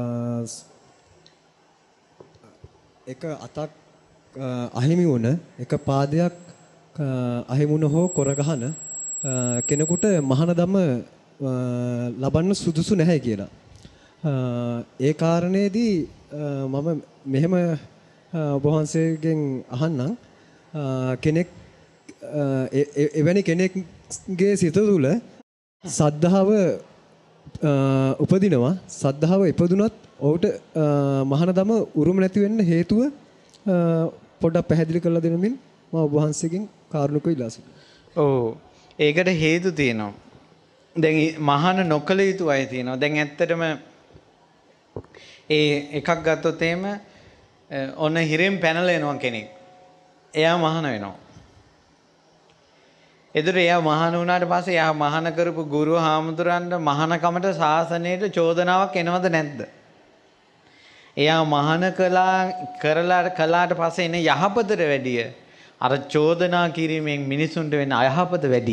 එක අතක් අහිමි වුණ එක පාදයක් අහිමි වුණ හෝ කොරගහන කෙනෙකුට මහානදම ලබන්න සුදුසු නැහැ කියලා. ඒ කාරණේදී මම මෙහෙම ඔබ වහන්සේගෙන් අහන්නම් කෙනෙක් එවැනි කෙනෙක්ගේ සිත තුළ සද්ධාව උපදිනවා. සද්ධාව ඉපදුනත් ඔහුට මහානදම උරුම නැති වෙන්න හේතුව පොඩ්ඩක් පැහැදිලි කරලා දෙනමින් මම ඔබ වහන්සේගෙන් කාරුණිකව ඉල්ලා සිටිනවා. ඔව් ඒකට හේතු තියෙනවා. දැන් මහාන නොකල යුතු අය තියෙනවා. දැන් ඇත්තටම ඒ එකක් ගත්තොත් එහෙම ඔන්න හිරෙන් පැනලා එනවා කෙනෙක්. එයා මහාන වෙනවා. එතකොට එයා මහාන වුණාට පස්සේ එයා මහාන කරපු ගුරු හාමුදුරන්ට මහානකමට ශාසනයට චෝදනාවක් එනවද නැද්ද? එයා මහාන කළා කරලා කළාට පස්සේ එන යහපතට වැඩිය අර චෝදනා කිරීමෙන් මිනිසුන්ට වෙන අයහපත වැඩි.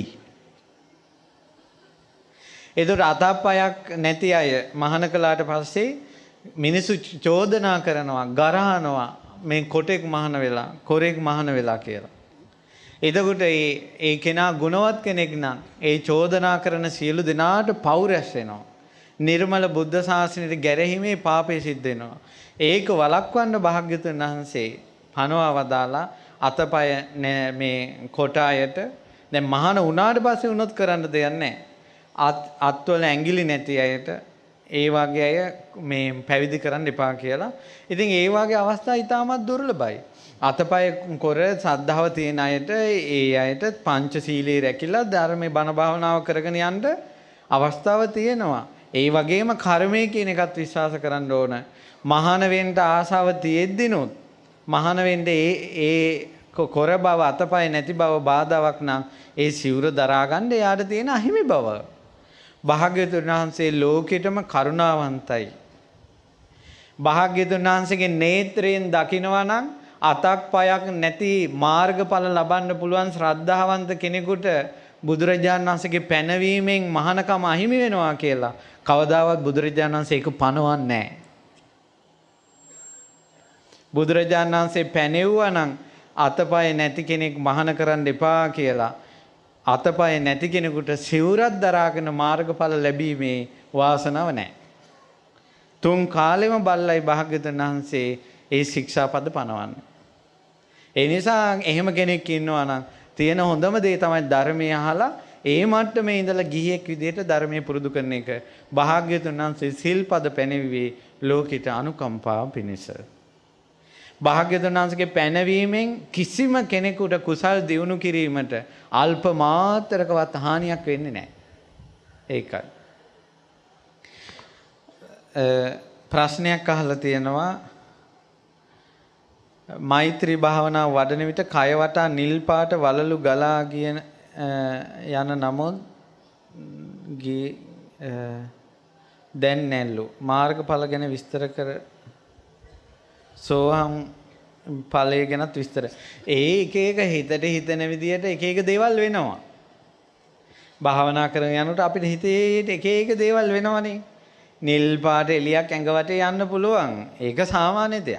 එතකොට අතප්පයක් නැති අය මහාන කළාට පස්සේ මිනිසු චෝදනා කරනවා, ගරහනවා මේ කොටෙක් මහාන වෙලා, කොරෙක් මහාන වෙලා කියලා. එතකොට ඒ ඒ කෙනා ගුණවත් කෙනෙක් නම් ඒ චෝදනා කරන සියලු දෙනාට පව් රැස් වෙනවා. නිර්මල බුද්ධ ශාසනයට ගැරහීමේ පාපය සිද්ධ වෙනවා. ඒක වළක්වන්න භාග්‍යවතුන් වහන්සේ පනවා වදාලා අතපය මේ කොටායට දැන් මහාන වුණාට පස්සේ වුණොත් කරන්න දෙයක් නැහැ. අත් අත්වල ඇඟිලි නැති අයට ඒ වගේ අය මේ පැවිදි කරන්න එපා කියලා. ඉතින් ඒ වගේ අවස්ථා ඉතාමත් දුර්ලභයි. අතපය කොර සද්ධාව තියෙන අයට ඒ අයට පංචශීලයේ රැකිලා ධර්මයේ බණ භාවනාව කරගෙන යන්න අවස්ථාව තියෙනවා. ඒ වගේම කර්මය කියන එකත් විශ්වාස කරන්න ඕන. මහාන වෙන්න ආසාව තියෙද්දිනොත් මහාන වෙන්න ඒ ඒ කොර බව අතපය නැති බව බාධාවක් නම් ඒ සිවුර දරා ගන්න එයාට තියෙන අහිමි බව. භාග්‍යවතුන් වහන්සේ ලෝකෙටම කරුණාවන්තයි. භාග්‍යවතුන් වහන්සේගේ නේත්‍රයෙන් දකිනවා නම් අතක් පයක් නැති මාර්ගඵල ලබන්න පුළුවන් ශ්‍රද්ධාවන්ත කෙනෙකුට බුදුරජාණන් වහන්සේගේ පැනවීමෙන් මහානකම අහිමි වෙනවා කියලා කවදාවත් බුදුරජාණන් වහන්සේ ඒක පනවන්නේ නැහැ. බුදුරජාණන් වහන්සේ පැනෙවුවා නම් අතපය නැති කෙනෙක් මහාන කරන්න එපා කියලා අතපය නැති කෙනෙකුට සිවුරක් දරාගෙන මාර්ගඵල ලැබීමේ වාසනාව නැහැ. තුන් කාලෙම බල්ලයි භාග්‍යවතුන් වහන්සේ ඒ ශික්ෂාපද පනවන්නේ. ඒ නිසා එහෙම කෙනෙක් ඉන්නවා නම් තියෙන හොඳම දේ තමයි ධර්මය අහලා ඒ මට්ටමේ ඉඳලා ගිහියෙක් විදිහට ධර්මයේ පුරුදු කරන එක. භාග්‍යවතුන් වහන්සේ සිල්පද පැනවිවේ ලෝකෙට අනුකම්පාව පිණිස. භාග්‍යවතුන් වහන්සේගේ පැනවීමෙන් කිසිම කෙනෙකුට කුසල් දියුණු කිරීමට අල්ප මාත්‍රකවත් හානියක් වෙන්නේ නැහැ. ඒකයි. ප්‍රශ්නයක් අහලා තියෙනවා මෛත්‍රී භාවනාව වඩන විට කය වටා නිල් පාට වලලු ගලා ගියන යන නමුත් දැන් නැල්ලු මාර්ගඵල ගැන විස්තර කර සෝහම් ඵලය ගැනත් විස්තර. ඒ එක එක හිතට හිතෙන විදියට එක එක දේවල් වෙනවා. භාවනා කරන යනකොට අපිට හිතේ එක එක දේවල් වෙනවනේ. නිල් පාට එලියක් ඇඟ වටේ යන්න පුළුවන්. ඒක සාමාන්‍ය දෙයක්.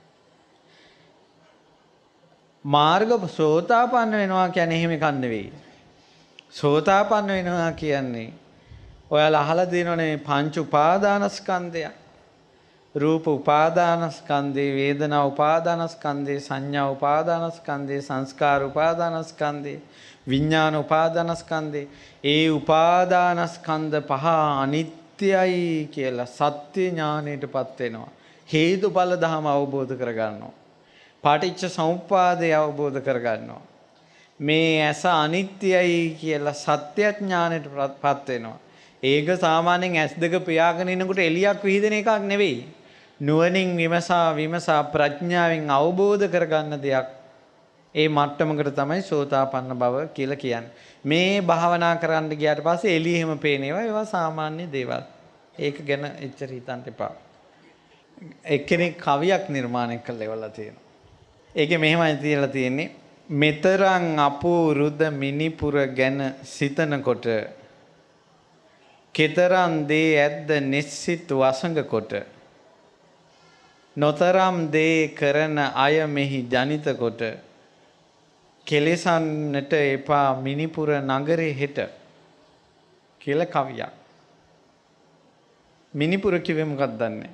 මාර්ග සෝතාපන්න වෙනවා කියන්නේ එහෙම එකක් නෙවෙයි. සෝතාපන්න වෙනවා කියන්නේ ඔයාලා අහලා තියෙනවනේ පංච උපාදානස්කන්ධය. රූප උපාදානස්කන්ධේ, වේදනා උපාදානස්කන්ධේ, සංඥා උපාදානස්කන්ධේ, සංස්කාර උපාදානස්කන්ධේ, විඥාන උපාදානස්කන්ධේ. ඒ උපාදානස්කන්ධ පහ අනිත්‍යයි කියලා සත්‍ය ඥාණයටපත් වෙනවා. හේතුඵල ධම අවබෝධ කරගන්නවා. පාටිච්ච සමුප්පාදය අවබෝධ කරගන්නවා. මේ ඇස අනිත්‍යයි කියලා සත්‍ය ඥාණයටපත් වෙනවා. ඒක සාමාන්‍යයෙන් ඇස් දෙක පියාගෙන ඉන්නකොට එලියක් විහිදෙන එකක් නෙවෙයි. නුවණින් විමසා විමසා ප්‍රඥාවෙන් අවබෝධ කරගන්න දෙයක්. ඒ මට්ටමකට තමයි සෝතාපන්න බව කියලා කියන්නේ. මේ භාවනා කරන්න ගියාට පස්සේ එළියෙම පේන ඒවා ඒවා සාමාන්‍ය දේවල්. ඒක ගැන එච්චර හිතන්න එපා. එක්කෙනෙක් කවියක් නිර්මාණය කළා ඒවලා තියෙනවා. ඒකේ මෙහෙමයි තියලා තියෙන්නේ. මෙතරම් අපූරුද මිනිපුර ගැන සිතනකොට කෙතරම් දේ ඇද්ද නිස්සිත වසඟ කොට නොතරම් දේ කරන අය මෙහි ජනිත කොට කෙලෙසන්නට එපා මිනිපුර නගරේ හෙට කියලා කවියක්. මිනිපුර කිව්වේ මොකක්ද දන්නේ?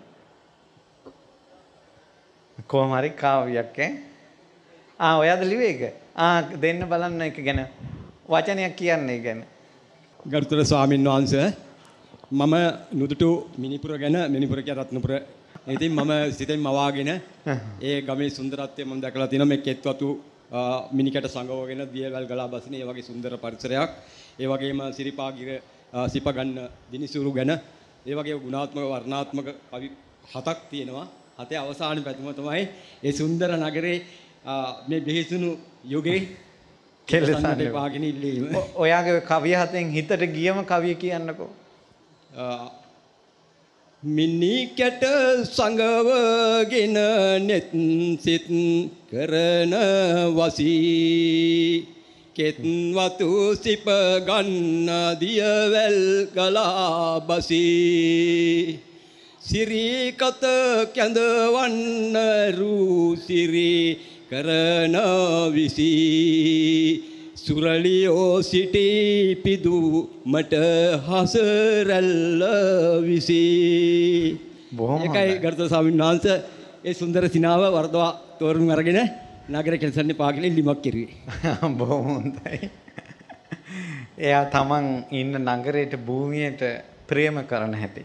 කොහොම හරි කාව්‍යයක් ඈ. ආ ඔයාද ලිව්වේ ඒක? ආ දෙන්න බලන්න එක ගැන වචනයක් කියන්නේ ගැන. ගරුතර ස්වාමීන් වහන්සේ මම නුදුටු මිනිපුර ගැන මිනිපුර කිය රත්නපුර ඉතින් මම සිතෙන් මවාගෙන ඒ ගමේ සුන්දරත්වය මම දැකලා තියෙනවා. මේ කෙත්වතු මිනිකට සංගවගෙන දියවැල් ගලා බසින ඒ වගේ සුන්දර පරිසරයක්. ඒ වගේම සිරිපාගිර සිප ගන්න දිනිසුරු ගැන ඒ වගේ ගුණාත්මක වර්ණාත්මක කවි හතක් තියෙනවා. හතේ අවසාන පැතුම තමයි ඒ සුන්දර නගරේ මේ බෙහෙසුණු යුගයේ කෙලසන්න පාගෙන ඉල්ලීම. ඔයාගේ කවිය හතෙන් හිතට ගියම කවිය කියන්නකෝ. මිනිකට සංගවගෙන net සිත් කරන වසී කෙත් වතු සිප ගන්න දියවැල් ගලා බසී සිරි කත කැඳවන්න රූ සිරි කරන විසී සුරලියෝ සිටි පිදු මට හසරැල්ල විසී. බොහොම ඒකයි ගරුතර ස්වාමීන් වහන්සේ ඒ සුන්දර සිනාව වර්ධවා තෝරමු අරගෙන නගර කෙලසන්නේ පාගල ඉල්ලීමක් කෙරුවේ. බොහොම හොඳයි. එයා තමන් ඉන්න නගරයට භූමියට ප්‍රේම කරන හැටි.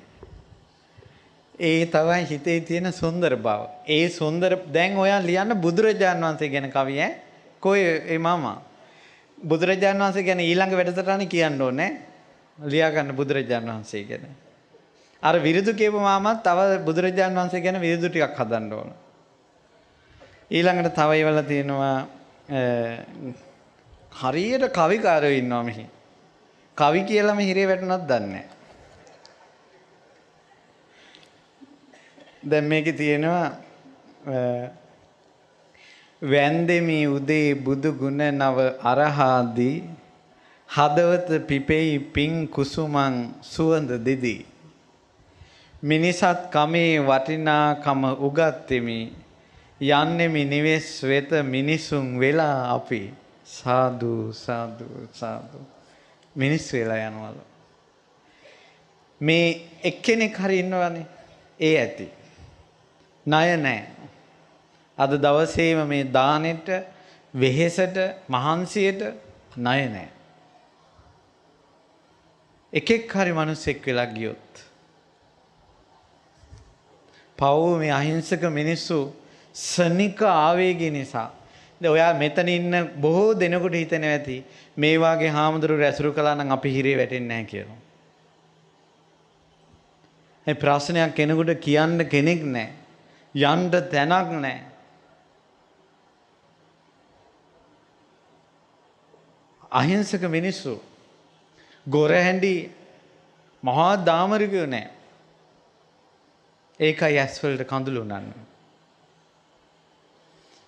ඒ තමයි හිතේ තියෙන සුන්දර බව. ඒ සුන්දර දැන් ඔයා ලියන්න බුදුරජාන් වහන්සේ ගැන කවිය ඈ. කොයි ඒ මාමා බුදුරජාන් වහන්සේ ගැන ඊළඟ වැඩසටහනේ කියන්න ඕනේ. ලියා ගන්න බුදුරජාන් වහන්සේ ගැන. අර විරුදු කියපු මාමත් තව බුදුරජාන් වහන්සේ ගැන විරුදු ටිකක් හදන්න ඕන. ඊළඟට තව ඒවල තියෙනවා හරියට කවිකාරයෝ ඉන්නවා මෙහි. කවි කියලාම හිරේ වැටුණත් දන්නේ නැහැ. දැන් මේකේ තියෙනවා වැන්දෙමි උදේ බුදු ගුණ නව අරහාදී හදවත පිපෙයි පිං කුසුමං සුවඳ දෙදී මිනිසත් කමේ වටිනාකම උගත්ෙමි යන්නෙමි නිවෙස් වෙත මිනිසුන් වෙලා අපි සාදු සාදු සාදු මිනිස් වෙලා යනවලු. මේ එක්කෙනෙක් හරි ඉන්නවනේ ඒ ඇති ණය නැහැ. අද දවසේම මේ දානෙට වෙහෙසට මහන්සියට ණය නැහැ. එකෙක් හරි මිනිස්සෙක් වෙලා ගියොත් පව් මේ අහිංසක මිනිස්සු සනික ආවේගය නිසා දැන් ඔයා මෙතන ඉන්න බොහෝ දෙනෙකුට හිතෙනවා ඇති මේ වාගේ හාමුදුරු රැසුරු කළා නම් අපි හිරේ වැටෙන්නේ නැහැ කියලා. ඒ ප්‍රශ්නයක් කෙනෙකුට කියන්න කෙනෙක් නැහැ. යන්න තැනක් නැහැ. අහිංසක මිනිස්සු ගොරහැඬි මහා දාමරිකයෝ නැහැ. ඒකයි ඇස්වලට කඳුළු උනන්නේ.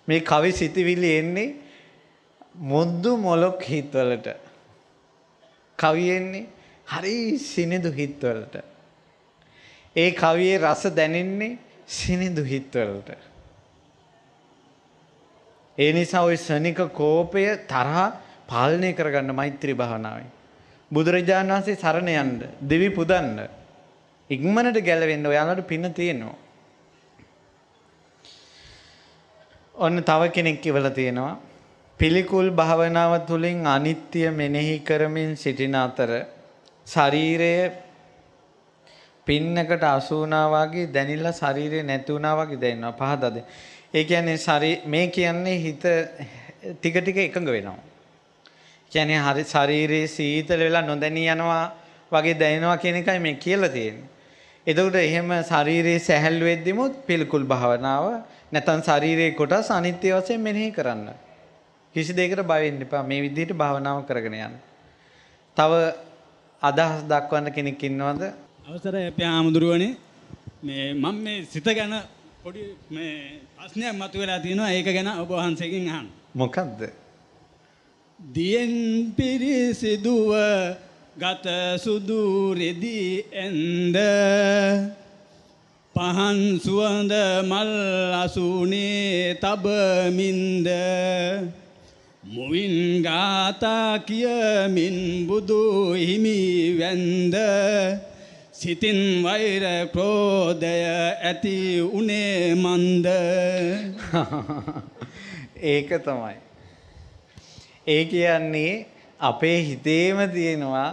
මේ කවි සිතිවිලි එන්නේ මුද්දු මොලොක් හිතවලට. කවි එන්නේ හරි සිනිඳු හිතවලට. ඒ කවියේ රස දැනෙන්නේ සිනිඳු හිතවලට. ඒ නිසා ওই ශනික කෝපය තරහ පාලනය කරගන්න මෛත්‍රී භාවනාවෙන්. බුදුරජාණන් වහන්සේ සරණ යන්න, දිවි පුදන්න, ඉක්මනට ගැලවෙන්න ඔයාලට පින තියෙනවා. ඔන්න තව කෙනෙක් කියලා තියෙනවා. පිළිකුල් භාවනාව තුළින් අනිත්‍ය මෙනෙහි කරමින් සිටින අතර ශරීරය පින්නකට අසු වුණා වගේ දැනිලා ශරීරය නැති වුණා වගේ දැනෙනවා. පහදද? ඒ කියන්නේ ශරී මේ කියන්නේ හිත ටික ටික එකඟ වෙනවා. කියන්නේ හරි ශරීරයේ සීතල වෙලා නොදැනී යනවා වගේ දැනෙනවා කියන එකයි මේ කියලා තියෙන්නේ. එතකොට එහෙම ශරීරයේ සැහැල්ලු වෙද්දිමුත් පිළිකුල් භාවනාව නැත්නම් ශරීරයේ කොටස් අනිත්‍ය වශයෙන් මෙනෙහි කරන්න. කිසි දෙයකට බය වෙන්න එපා. මේ විදිහට භාවනාව කරගෙන යන්න. තව අදහස් දක්වන්න කෙනෙක් ඉන්නවද? අවසරයි අපේ ආමුදුරුවනේ. මේ මම මේ සිත ගැන පොඩි මේ ප්‍රශ්නයක් මතුවලා තියෙනවා. ඒක ගැන ඔබ වහන්සේගෙන් අහන්න. මොකද්ද? දියෙන් පිරිසිදුව ගත සුදු රෙදි එන්ද පහන් සුවඳ මල් අසුනේ තබමින්ද මුවින් ගාථා කියමින් බුදු හිමි වැන්ද සිතින් වෛර ක්‍රෝධය ඇති උනේ මන්ද. ඒක තමයි. ඒ කියන්නේ අපේ හිතේම තියෙනවා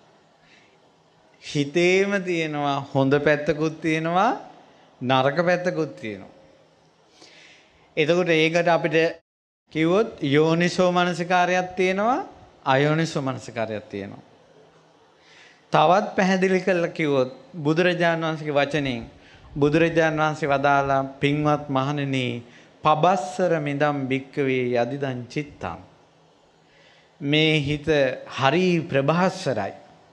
හිතේම තියෙනවා හොඳ පැත්තකුත් තියෙනවා නරක පැත්තකුත් තියෙනවා. එතකොට ඒකට අපිට කිව්වොත් යෝනිසෝ මනසිකාරයක් තියෙනවා අයෝනිසෝ මනසිකාරයක් තියෙනවා. තවත් පැහැදිලි කරලා කිව්වොත් බුදුරජාණන් වහන්සේගේ වචනෙන් බුදුරජාණන් වහන්සේ වදාලා පින්වත් මහණෙනි පබස්සර මිදම් භික්කවේ යදිදං චිත්තං මේ හිත හරි ප්‍රභාස්වරයි.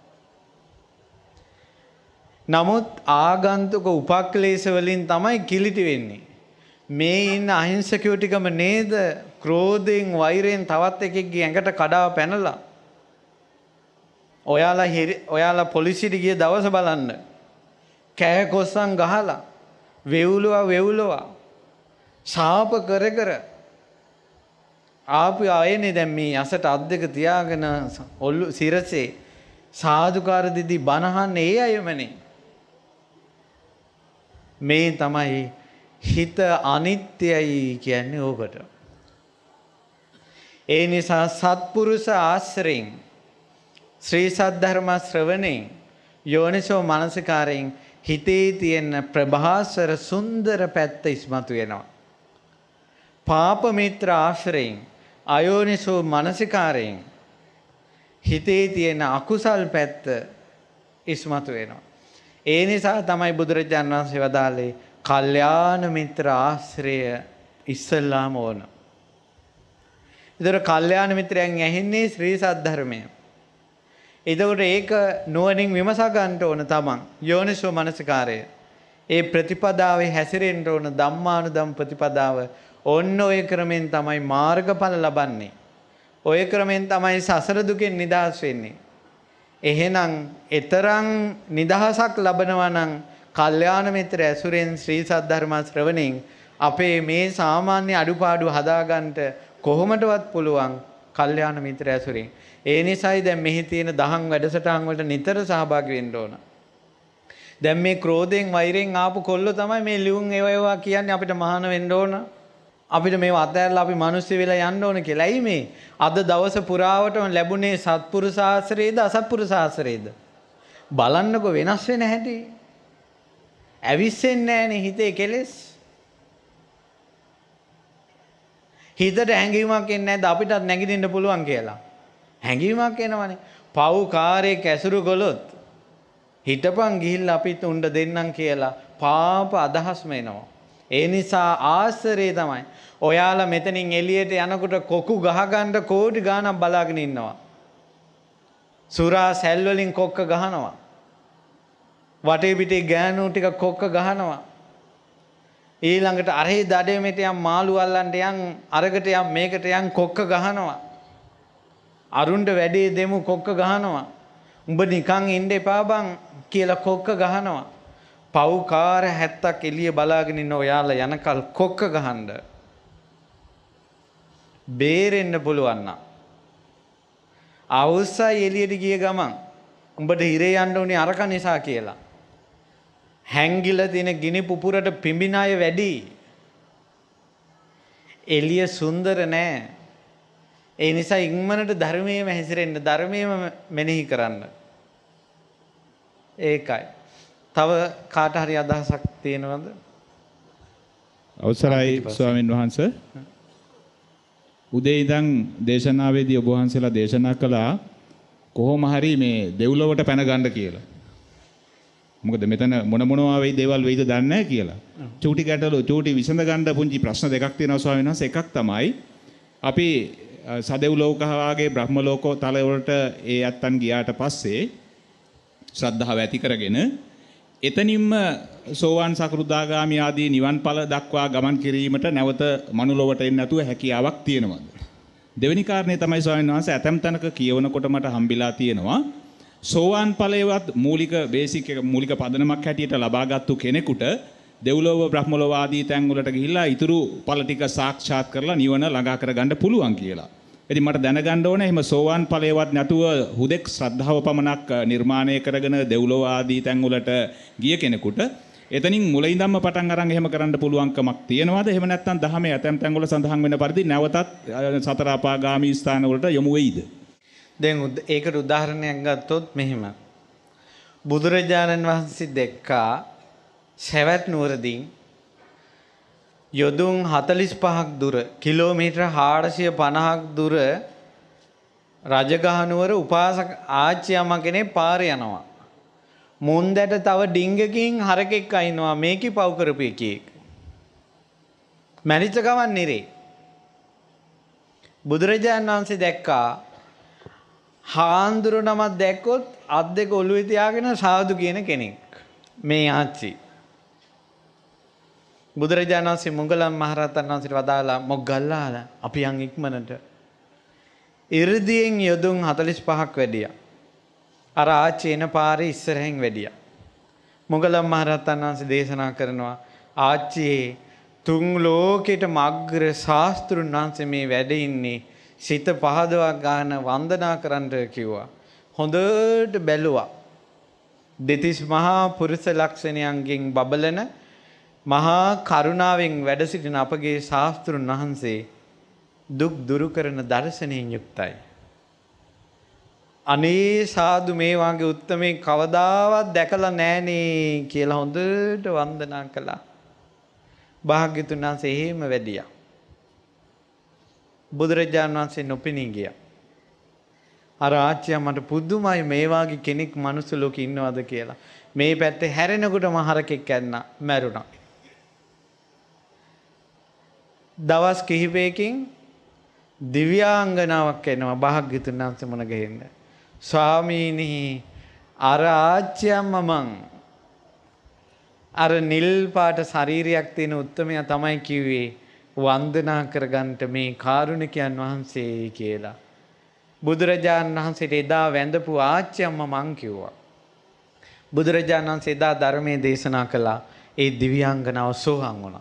නමුත් ආගන්තුක උපක්ලේශ වලින් තමයි කිලිටි වෙන්නේ. මේ ඉන්න අහිංසකයෝ ටිකම නේද ක්‍රෝධයෙන් වෛරයෙන් තවත් එකෙක්ගේ ඇඟට කඩාව පැනලා ඔයාලා ඔයාලා පොලිසියට ගිය දවස බලන්න. කෑ කොස්සන් ගහලා වෙවුලුවා වෙවුලුවා ශාප කර කර ආපු අයනේ දැන් මේ අසට අත් දෙක තියාගෙන ඔල්ලු සිරසේ සාදුකාර දෙදී බනහන්නේ ඒ අයමනේ. මේ තමයි හිත අනිත්‍යයි කියන්නේ ඕකට. ඒ නිසා සත්පුරුෂ ආශ්‍රයෙන් ශ්‍රී සද්ධර්ම ශ්‍රවණේ යෝනිසෝ මනසිකාරයෙන් හිතේ තියෙන ප්‍රභාස්වර සුන්දර පැත්ත ඉස්මතු වෙනවා. පාප මිත්‍ර ආශ්‍රයෙන් අයෝනිසෝ මනසිකාරයෙන් හිතේ තියෙන අකුසල් පැත්ත ඉස්මතු වෙනවා. ඒ නිසා තමයි බුදුරජාණන් වහන්සේ වදාළේ කල්යාණ මිත්‍ර ආශ්‍රය ඉස්සල්ලාම ඕන. ඒතර කල්යාණ මිත්‍රයන් ඇහින්නේ ශ්‍රී සද්ධර්මය. එතකොට ඒක නුවණින් විමසා ගන්න ඕන තමන් යෝනිසෝ මනසිකාරය. ඒ ප්‍රතිපදාවේ හැසිරෙන්න ඕන ධම්මානුධම් ප්‍රතිපදාව. ඔන්න ඔය ක්‍රමෙන් තමයි මාර්ගඵල ලබන්නේ. ඔය ක්‍රමෙන් තමයි සසර දුකෙන් නිදහස් වෙන්නේ. එහෙනම් ඊතරම් නිදහසක් ලබනවා නම් කල්යාණ මිත්‍ර ඇසුරෙන් ශ්‍රී සද්ධර්ම ශ්‍රවණෙන් අපේ මේ සාමාන්‍ය අඩුපාඩු හදාගන්න කොහොමදවත් පුළුවන් කල්යාණ මිත්‍ර ඇසුරෙන්. ඒ නිසායි දැන් මෙහි තියෙන දහම් වැඩසටහන් වලට නිතර සහභාගී වෙන්න ඕන. දැන් මේ ක්‍රෝධයෙන් වෛරයෙන් ආපු කොල්ල තමයි මේ ලියුම් ඒව ඒවා කියන්නේ අපිට මහාන වෙන්න ඕන. අපිට මේව අතහැරලා අපි මිනිස්සු වෙලා යන්න ඕන කියලා. ඇයි මේ අද දවස පුරාවටම ලැබුණේ සත්පුරුෂ ආශ්‍රයේද අසත්පුරුෂ ආශ්‍රයේද? බලන්නකො වෙනස් වෙන හැටි. ඇවිස්සෙන්නේ නැහනේ හිතේ කෙලෙස්. හිතට හැඟීමක් එන්නේ නැද්ද අපිටත් නැගිටින්න පුළුවන් කියලා? හැඟීමක් එනවනේ. පව්කාරයේ කැසුරු ගොලොත් හිටපන් ගිහිල්ලා අපිට උණ්ඩ දෙන්නම් කියලා පාප අදහස්ම එනවා. ඒ නිසා ආශ්‍රය තමයි. ඔයාලා මෙතනින් එළියට යනකොට කොකු ගහ ගන්න කෝටි ගාණක් බලාගෙන ඉන්නවා. සුරා සැල් වලින් කොක්ක ගහනවා. වටේ පිටේ ගෑනු ටික කොක්ක ගහනවා. ඊළඟට අරහේ දඩේමෙට යම් මාළු අල්ලන්න යම් අරකට යම් මේකට යම් කොක්ක ගහනවා. අරුණ්ඩ වැඩේ දෙමු කොක්ක ගහනවා. උඹ නිකන් ඉන්න එපා බං කියලා කොක්ක ගහනවා. පව්කාර හැත්තක් එළිය බලාගෙන ඉන්න ඔයාලා යනකල් කොක්ක ගහන්න. බේරෙන්න පුළුවන් නම් අවුස්සයි එළියට ගිය ගමන් උඹට හිරේ යන්න උනේ අරක නිසා කියලා. හැංගිලා තියෙන ගිනි පුපුරට පිඹින අය වැඩි. එළිය සුන්දර නෑ. ඒ නිසා ඉක්මනට ධර්මයේම හැසිරෙන්න ධර්මයේම මෙනෙහි කරන්න. ඒකයි. තව කාට හරි අදහසක් තියෙනවද? අවසරයි ස්වාමින් වහන්සේ. උදේ ඉඳන් දේශනාවේදී ඔබ වහන්සේලා දේශනා කළා කොහොම හරි මේ දෙව්ලොවට පැන ගන්න කියලා. මොකද මෙතන මොන මොනවා වෙයි දේවල් වෙයිද දන්නේ නැහැ කියලා. චූටි ගැටලු චූටි විසඳ ගන්න පුංචි ප්‍රශ්න දෙකක් තියෙනවා ස්වාමීන් වහන්සේ. එකක් තමයි අපි සදෙව් ලෝකවාගේ බ්‍රහ්ම ලෝකෝ තල වලට ඒ අත්තන් ගියාට පස්සේ ශ්‍රද්ධාව ඇති කරගෙන එතනින්ම සෝවාන් සකෘදාගාමි ආදී නිවන් ඵල දක්වා ගමන් කිරීමට නැවත මනුලොවට එන්න නැතුව හැකියාවක් තියෙනවද? දෙවෙනි කාරණේ තමයි ස්වාමීන් වහන්සේ ඇතම් තැනක කියවනකොට මට හම්බිලා තියෙනවා සෝවාන් ඵලයේවත් මූලික බේසික් එක මූලික පදනමක් හැටියට ලබාගත්තු කෙනෙකුට දෙව්ලොව බ්‍රහ්මලොව ආදී තැන් වලට ගිහිල්ලා ඊතුරු ඵල ටික සාක්ෂාත් කරලා නිවන ළඟා කරගන්න පුළුවන් කියලා. ඉතින් මට දැනගන්න ඕනේ එහෙම සෝවාන් ඵලයේවත් නැතුව හුදෙක් ශ්‍රද්ධාව පමණක් නිර්මාණය කරගෙන දෙව්ලොව ආදී තැන් වලට ගිය කෙනෙකුට එතනින් මුල ඉඳන්ම පටන් අරන් එහෙම කරන්න පුළුවන්කමක් තියෙනවද? එහෙම නැත්නම් දහමේ ඇතැම් තැන් වල සඳහන් වෙන පරිදි නැවතත් සතර අපාගාමී ස්ථාන වලට යොමු වෙයිද? දැන් ඒකට උදාහරණයක් ගත්තොත් මෙහෙම. බුදුරජාණන් වහන්සේ දැක්කා සවැත් නුවරදී යොදුන් හතළිස් පහක් දුර කිලෝමීටර හාරසිය පනහක් දුර රජගහ නුවර උපාසක ආච්චි අම්මා කෙනෙක් පාරේ යනවා. මුන්දට තව ඩිංගකින් හරකෙක් අයින්නවා මේකි පව් කරපු එකෙක්. මැරිච්ච ගමන් නිරේ. බුදුරජාණන් වහන්සේ දැක්කා හාන්දුරු නමක් දැක්කොත් අත් දෙක ඔළුවේ තියාගෙන සාදු කියන කෙනෙක්. මේ ආච්චි. බුදුරජාණන් වහන්සේ මුගලන් මහරහතන් වහන්සේට වදාලා මොග්ගල්ලාලා අපි යන් ඉක්මනට. ඉර්ධියෙන් යොදුන් හතළිස් පහක් වැඩියා. අර ආච්චි එන පාරේ ඉස්සරහින් වැඩියා. මුගලන් මහරහතන් වහන්සේ දේශනා කරනවා ආච්චියේ තුන් ලෝකෙට මග්ගර ශාස්ත්‍රුන් වහන්සේ මේ වැඩ ඉන්නේ සිත පහදවා ගන්න වන්දනා කරන්න කිව්වා. හොඳට බැලුවා. දෙතිස් මහා පුරුෂ ලක්ෂණයන්ගෙන් බබලන මහා කරුණාවෙන් වැඩ සිටින අපගේ ශාස්ත්‍රුන් වහන්සේ දුක් දුරු කරන දර්ශනයෙන් යුක්තයි. අනේ සාදු මේ වගේ උත්තමේ කවදාවත් දැකලා නැහනේ කියලා හොඳට වන්දනා කළා. භාග්‍යතුන් වහන්සේ එහෙම වැඩියා. බුදුරජාණන් වහන්සේ නොපෙනී ගියා. අර ආච්චියා මට පුදුමයි මේ වගේ කෙනෙක් මනුස්ස ලෝකේ ඉන්නවද කියලා. මේ පැත්තේ හැරෙනකොට මහරකෙක් ඇන්නා මැරුණා. දවස් කිහිපයකින් දිව්‍යාංගනාවක් එනවා භාග්‍යතුන් වහන්සේ මුණ ගැහෙන්න. ස්වාමීනි අර ආච්චියම්ම මං අර නිල් පාට ශරීරයක් තියෙන උත්තමයා තමයි කිව්වේ වන්දනා කරගන්නට මේ කාරුණිකයන් වහන්සේ කියලා. බුදුරජාණන් වහන්සේට එදා වැඳපු ආච්චියම්ම මං කිව්වා. බුදුරජාණන් වහන්සේ එදා ධර්මයේ දේශනා කළා. ඒ දිව්‍යාංගනාව සෝහන් වුණා.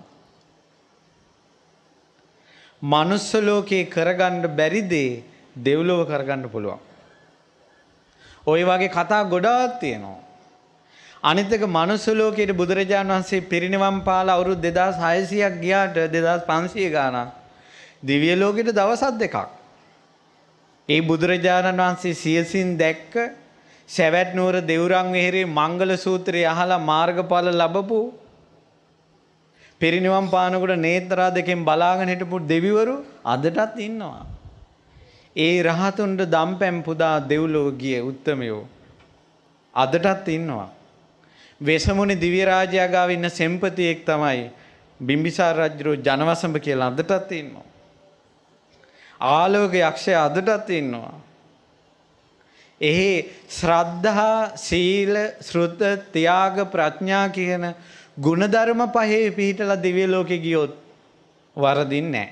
මනුස්ස ලෝකේ කරගන්න බැරි දේ දෙව්ලොව කරගන්න පුළුවන්. ওই වගේ කතා ගොඩාක් තියෙනවා. අනිත් එක මනුස්ස ලෝකයේ බුදුරජාණන් වහන්සේ පිරිනිවන් පාලා අවුරුදු දෙදාස් හයසියක් ගියාට දෙදාස් පන්සිය ගාණක් දිව්‍ය ලෝකෙට දවස් දෙකක්. ඒ බුදුරජාණන් වහන්සේ සියසින් දැක්ක සවැත් නුවර දෙවුරන් වෙහෙරේ මංගල සූත්‍රය අහලා මාර්ගඵල ලැබපු පිරිනිවන් පානකොට නේත්‍රා දෙකෙන් බලාගෙන හිටපු දෙවිවරු අදටත් ඉන්නවා. ඒ රහතුන්ට දම්පැන් පුදා දෙව්ලොව ගිය උත්තමයෝ අදටත් ඉන්නවා. වෙසමුණි දිව්‍ය රාජයා ගාව ඉන්න සෙම්පතියෙක් තමයි බිම්බිසාර රජුගේ ජනවසඹ කියලා අදටත් ඉන්නවා. ආලෝක යක්ෂයා අදටත් ඉන්නවා. එහි ශ්‍රද්ධා, සීල, ශ්‍රුත, ත්‍යාග, ප්‍රඥා කියන ගුණධර්ම පහේ පිහිටලා දිව්‍ය ලෝකෙ ගියොත් වරදින්නේ නැහැ.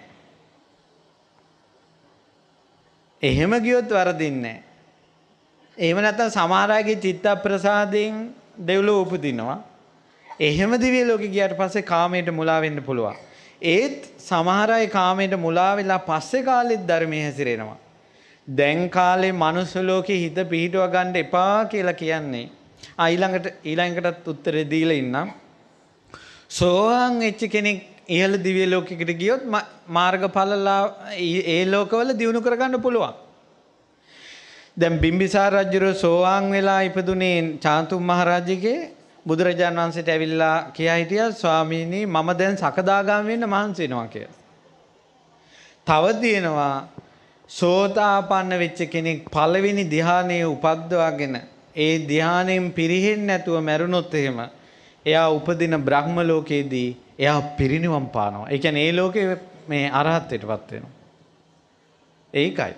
එහෙම ගියොත් වරදින්නේ නැහැ. එහෙම නැත්නම් සමහර අයගේ චිත්ත ප්‍රසාදයෙන් දෙව්ලොව උපදිනවා. එහෙම දිව්‍ය ලෝකෙ ගියාට පස්සේ කාමයට මුලා වෙන්න පුළුවන්. ඒත් සමහර අය කාමයට මුලා වෙලා පස්සේ කාලෙත් ධර්මයේ හැසිරෙනවා. දැන් කාලේ මනුස්ස ලෝකේ හිත පිහිටව ගන්න එපා කියලා කියන්නේ. ආ ඊළඟට ඊළඟටත් උත්තරේ දීලා ඉන්නම්. සෝවාන් වෙච්ච කෙනෙක් ඉහළ දිව්‍ය ලෝකයකට ගියොත් මාර්ගඵලලා ඒ ලෝකවල දියුණු කරගන්න පුළුවන්. දැන් බිම්බිසාර රජුරෝ සෝවාන් වෙලා ඉපදුනේ චාතුම් මහරජගේ බුදුරජාණන් වහන්සේට ඇවිල්ලා කියා හිටියා ස්වාමීනි මම දැන් සකදාගාමී වෙන්න මහන්සි වෙනවා කියලා. තව තියෙනවා සෝතාපන්න වෙච්ච කෙනෙක් පළවෙනි ධ්‍යානයේ උපද්දවාගෙන ඒ ධ්‍යානයෙන් පිරිහෙන්නේ නැතුව මැරුණොත් එහෙම එයා උපදින බ්‍රහ්ම ලෝකයේදී එයා පිරිනිවන් පානවා. ඒ කියන්නේ ඒ ලෝකේ මේ අරහත්ත්වයටපත් වෙනවා. ඒකයි.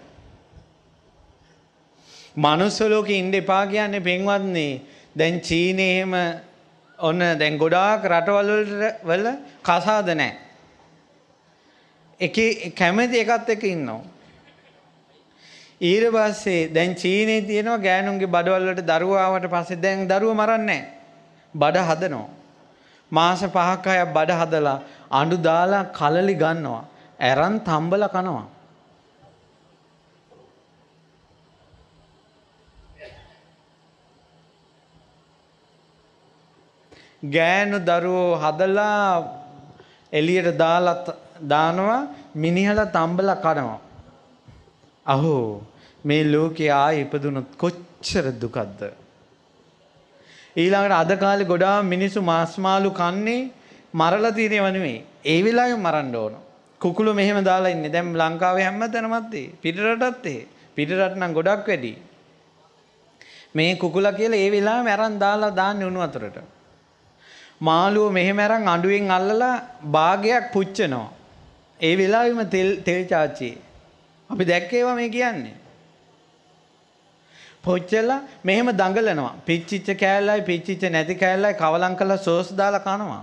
මනුස්ස ලෝකේ ඉන්න එපා කියන්නේ පින්වත්නි දැන් චීනේ එහෙම ඔන්න දැන් ගොඩාක් රටවල් වල කසාද නැහැ. එකේ කැමති එකත් එක්ක ඉන්නවා. ඊට පස්සේ දැන් චීනේ තියෙනවා ගෑනුන්ගේ බඩවල වලට දරුවෝ ආවට පස්සේ දැන් දරුවෝ මරන්නේ නැහැ. බඩ හදනවා. මාස පහක් හයක් බඩ හදලා අඬු දාලා කලලි ගන්නවා. ඇරන් තම්බලා කනවා. ගෑනු දරුවෝ හදලා එළියට දාලා දානවා මිනිහලා තම්බලා කනවා. අහෝ මේ ලෝකේ ආයෙ ඉපදුනොත් කොච්චර දුකක්ද? ඊළඟට අද කාලේ ගොඩාක් මිනිස්සු මාස් මාළු කන්නේ මරලා තියෙනව නෙමෙයි. ඒ වෙලාවෙම මරන්න ඕන. කුකුළු මෙහෙම දාලා ඉන්නේ. දැන් ලංකාවේ හැමතැනමත් ඒ. පිටරටත් ඒ. පිටරට නම් ගොඩක් වැඩි. මේ කුකුලා කියලා ඒ වෙලාවෙම අරන් දාලා දාන්නේ උණු වතුරට. මාළුව මෙහෙම අරන් අඬුවෙන් අල්ලලා භාගයක් පුච්චනවා. ඒ වෙලාවෙම තෙල් තෙල් චාචි. අපි දැක්කේවා මේ කියන්නේ. පොච්චලා මෙහෙම දඟලනවා. පිච්චිච්ච කෑල්ලයි පිච්චිච්ච නැති කෑල්ලයි කවලම් කරලා සෝස් දාලා කනවා.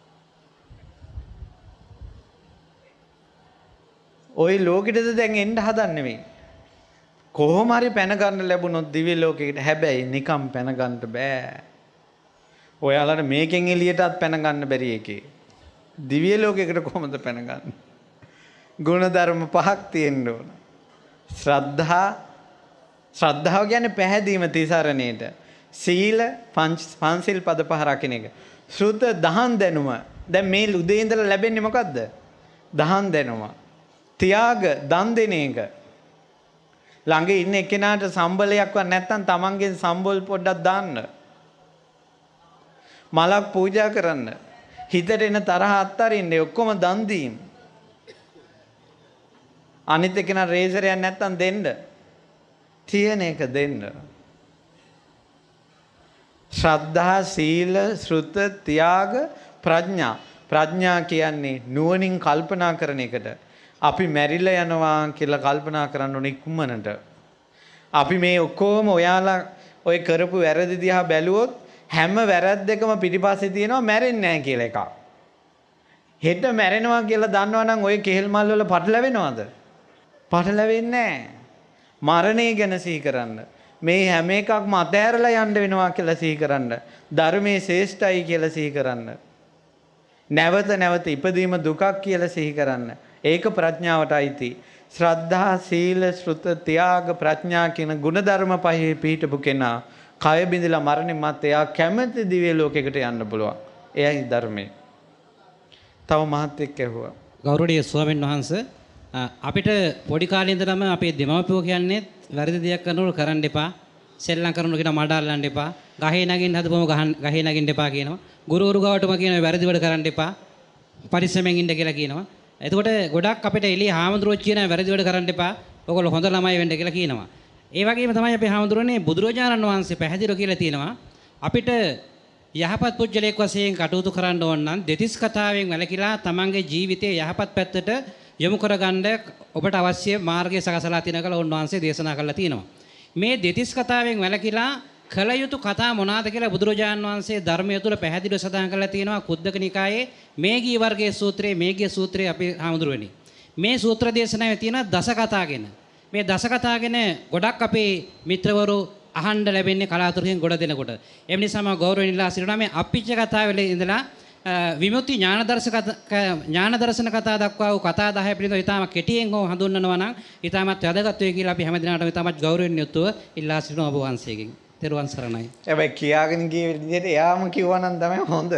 ওই ලෝකෙටද දැන් එන්න හදන්නේ මේ. කොහොම හරි පැන ගන්න ලැබුණොත් දිව්‍ය ලෝකෙකට. හැබැයි නිකම් පැන ගන්න බෑ. ඔයාලට මේකෙන් එළියටත් පැන ගන්න බැරි එකේ. දිව්‍ය ලෝකයකට කොහොමද පැන ගන්න? ගුණ ධර්ම පහක් තියෙන්න ඕන. ශ්‍රද්ධා ශ්‍රද්ධාව කියන්නේ පැහැදීම තිසරණේට. සීල පංචිල් පද පහ රකින්න එක. ශ්‍රුත දහන් දැනුම. දැන් මේ උදේ ඉඳලා ලැබෙන්නේ මොකද්ද? දහන් දැනුම. ත්‍යාග දන් දෙන එක. ළඟ ඉන්න එක්කෙනාට සම්බලයක්වත් නැත්නම් තමන්ගෙන් සම්බොල් පොඩ්ඩක් දාන්න. මලක් පූජා කරන්න. හිතට එන තරහ අත්තරින්න ඔක්කොම දන් දීම. අනිත් එක්කෙනා රේසරයක් නැත්නම් දෙන්න. තියෙන එක දෙන්න. ශ්‍රද්ධා සීල ශ්‍රුත ත්‍යාග ප්‍රඥා. ප්‍රඥා කියන්නේ නුවණින් කල්පනා කරන එකට. අපි මැරිලා යනවා කියලා කල්පනා කරන්න ඕනේ ඉක්මනට. අපි මේ ඔක්කොම ඔයාලා ඔය කරපු වැරදි දිහා බැලුවොත් හැම වැරද්දකම පිටිපස්සේ තියෙනවා මැරෙන්නේ නැහැ කියලා එකක්. හෙට මැරෙනවා කියලා දන්නවනම් ඔය කෙහෙල් මල් වල පටලැවෙනවද? පටලැවෙන්නේ නැහැ. මරණය ගැන සිහි කරන්න. මේ හැම එකක්ම අතහැරලා යන්න වෙනවා කියලා සිහි කරන්න. ධර්මයේ ශ්‍රේෂ්ඨයි කියලා සිහි කරන්න. නැවත නැවත ඉපදීම දුකක් කියලා සිහි කරන්න. ඒක ප්‍රඥාවට අයිති. ශ්‍රද්ධා සීල ශ්‍රුත ත්‍යාග ප්‍රඥා කියන ගුණධර්ම පහේ පිහිටපු කෙනා කය බිඳලා මරණින් මත් එයා කැමැති දිව්‍ය ලෝකයකට යන්න පුළුවන්. එයයි ධර්මය. තව මහත්ෙක් ඇහුවා. ගෞරවනීය ස්වාමීන් වහන්සේ අපිට පොඩි කාලේ ඉඳලම අපේ දෙමව්පියෝ කියන්නේ වැරදි දෙයක් කරනකොට කරන්න එපා. සෙල්ලම් කරනකොට කියන මඩ අල්ලන්න එපා. ගහේ නගින්න හදපුවම ගහේ නගින්න එපා කියනවා. ගුරුවරු ගාවටම කියන වැරදි වැඩ කරන්න එපා. පරිස්සමෙන් ඉන්න කියලා කියනවා. එතකොට ගොඩක් අපිට එළිය හාමුදුරුවෝ කියන වැරදි වැඩ කරන්න එපා. ඔයගොල්ලෝ හොඳ ළමයි වෙන්න කියලා කියනවා. ඒ වගේම තමයි අපේ හාමුදුරනේ බුදුරජාණන් වහන්සේ පැහැදිලිව කියලා තියෙනවා අපිට යහපත් පුජ්‍යලයක් වශයෙන් කටයුතු කරන්න ඕන නම් දෙතිස් කතාවෙන් වැළකීලා තමන්ගේ ජීවිතයේ යහපත් පැත්තට යොමු කරගන්න ඔබට අවශ්‍ය මාර්ගය සකසලා තියෙන කියලා උන්වහන්සේ දේශනා කළා තියෙනවා. මේ දෙතිස් කතාවෙන් වැළකීලා කල යුතු කතා මොනවාද කියලා බුදුරජාණන් වහන්සේ ධර්මය තුළ පැහැදිලිව සඳහන් කරලා තියෙනවා කුද්දක නිකායේ මේඝී වර්ගයේ සූත්‍රයේ මේඝී සූත්‍රයේ අපි හාමුදුරුවනි. මේ සූත්‍ර දේශනාවේ තියෙන දස කතා ගැන. මේ දස කතා ගැන ගොඩක් අපේ මිත්‍රවරු අහන්න ලැබෙන්නේ කලාතුරකින් ගොඩ දෙනකොට. ඒ නිසා මම ගෞරවයෙන් ඉල්ලා සිටිනවා මේ අප්පිච්ච කතාවල ඉඳලා විමුක්ති ඥාන දර්ශක ඥාන දර්ශන කතා දක්වා වූ කතා දහය පිළිබඳව ඉතාම කෙටියෙන් හෝ හඳුන්වනවා නම් ඉතාමත් වැදගත් වේ කියලා අපි හැමදිනාටම ඉතාමත් ගෞරවයෙන් යුතුව ඉල්ලා සිටිනවා ඔබ වහන්සේගෙන්. තෙරුවන් සරණයි. හැබැයි කියාගෙන ගිය විදිහට එයාම කිව්වා නම් තමයි හොඳ.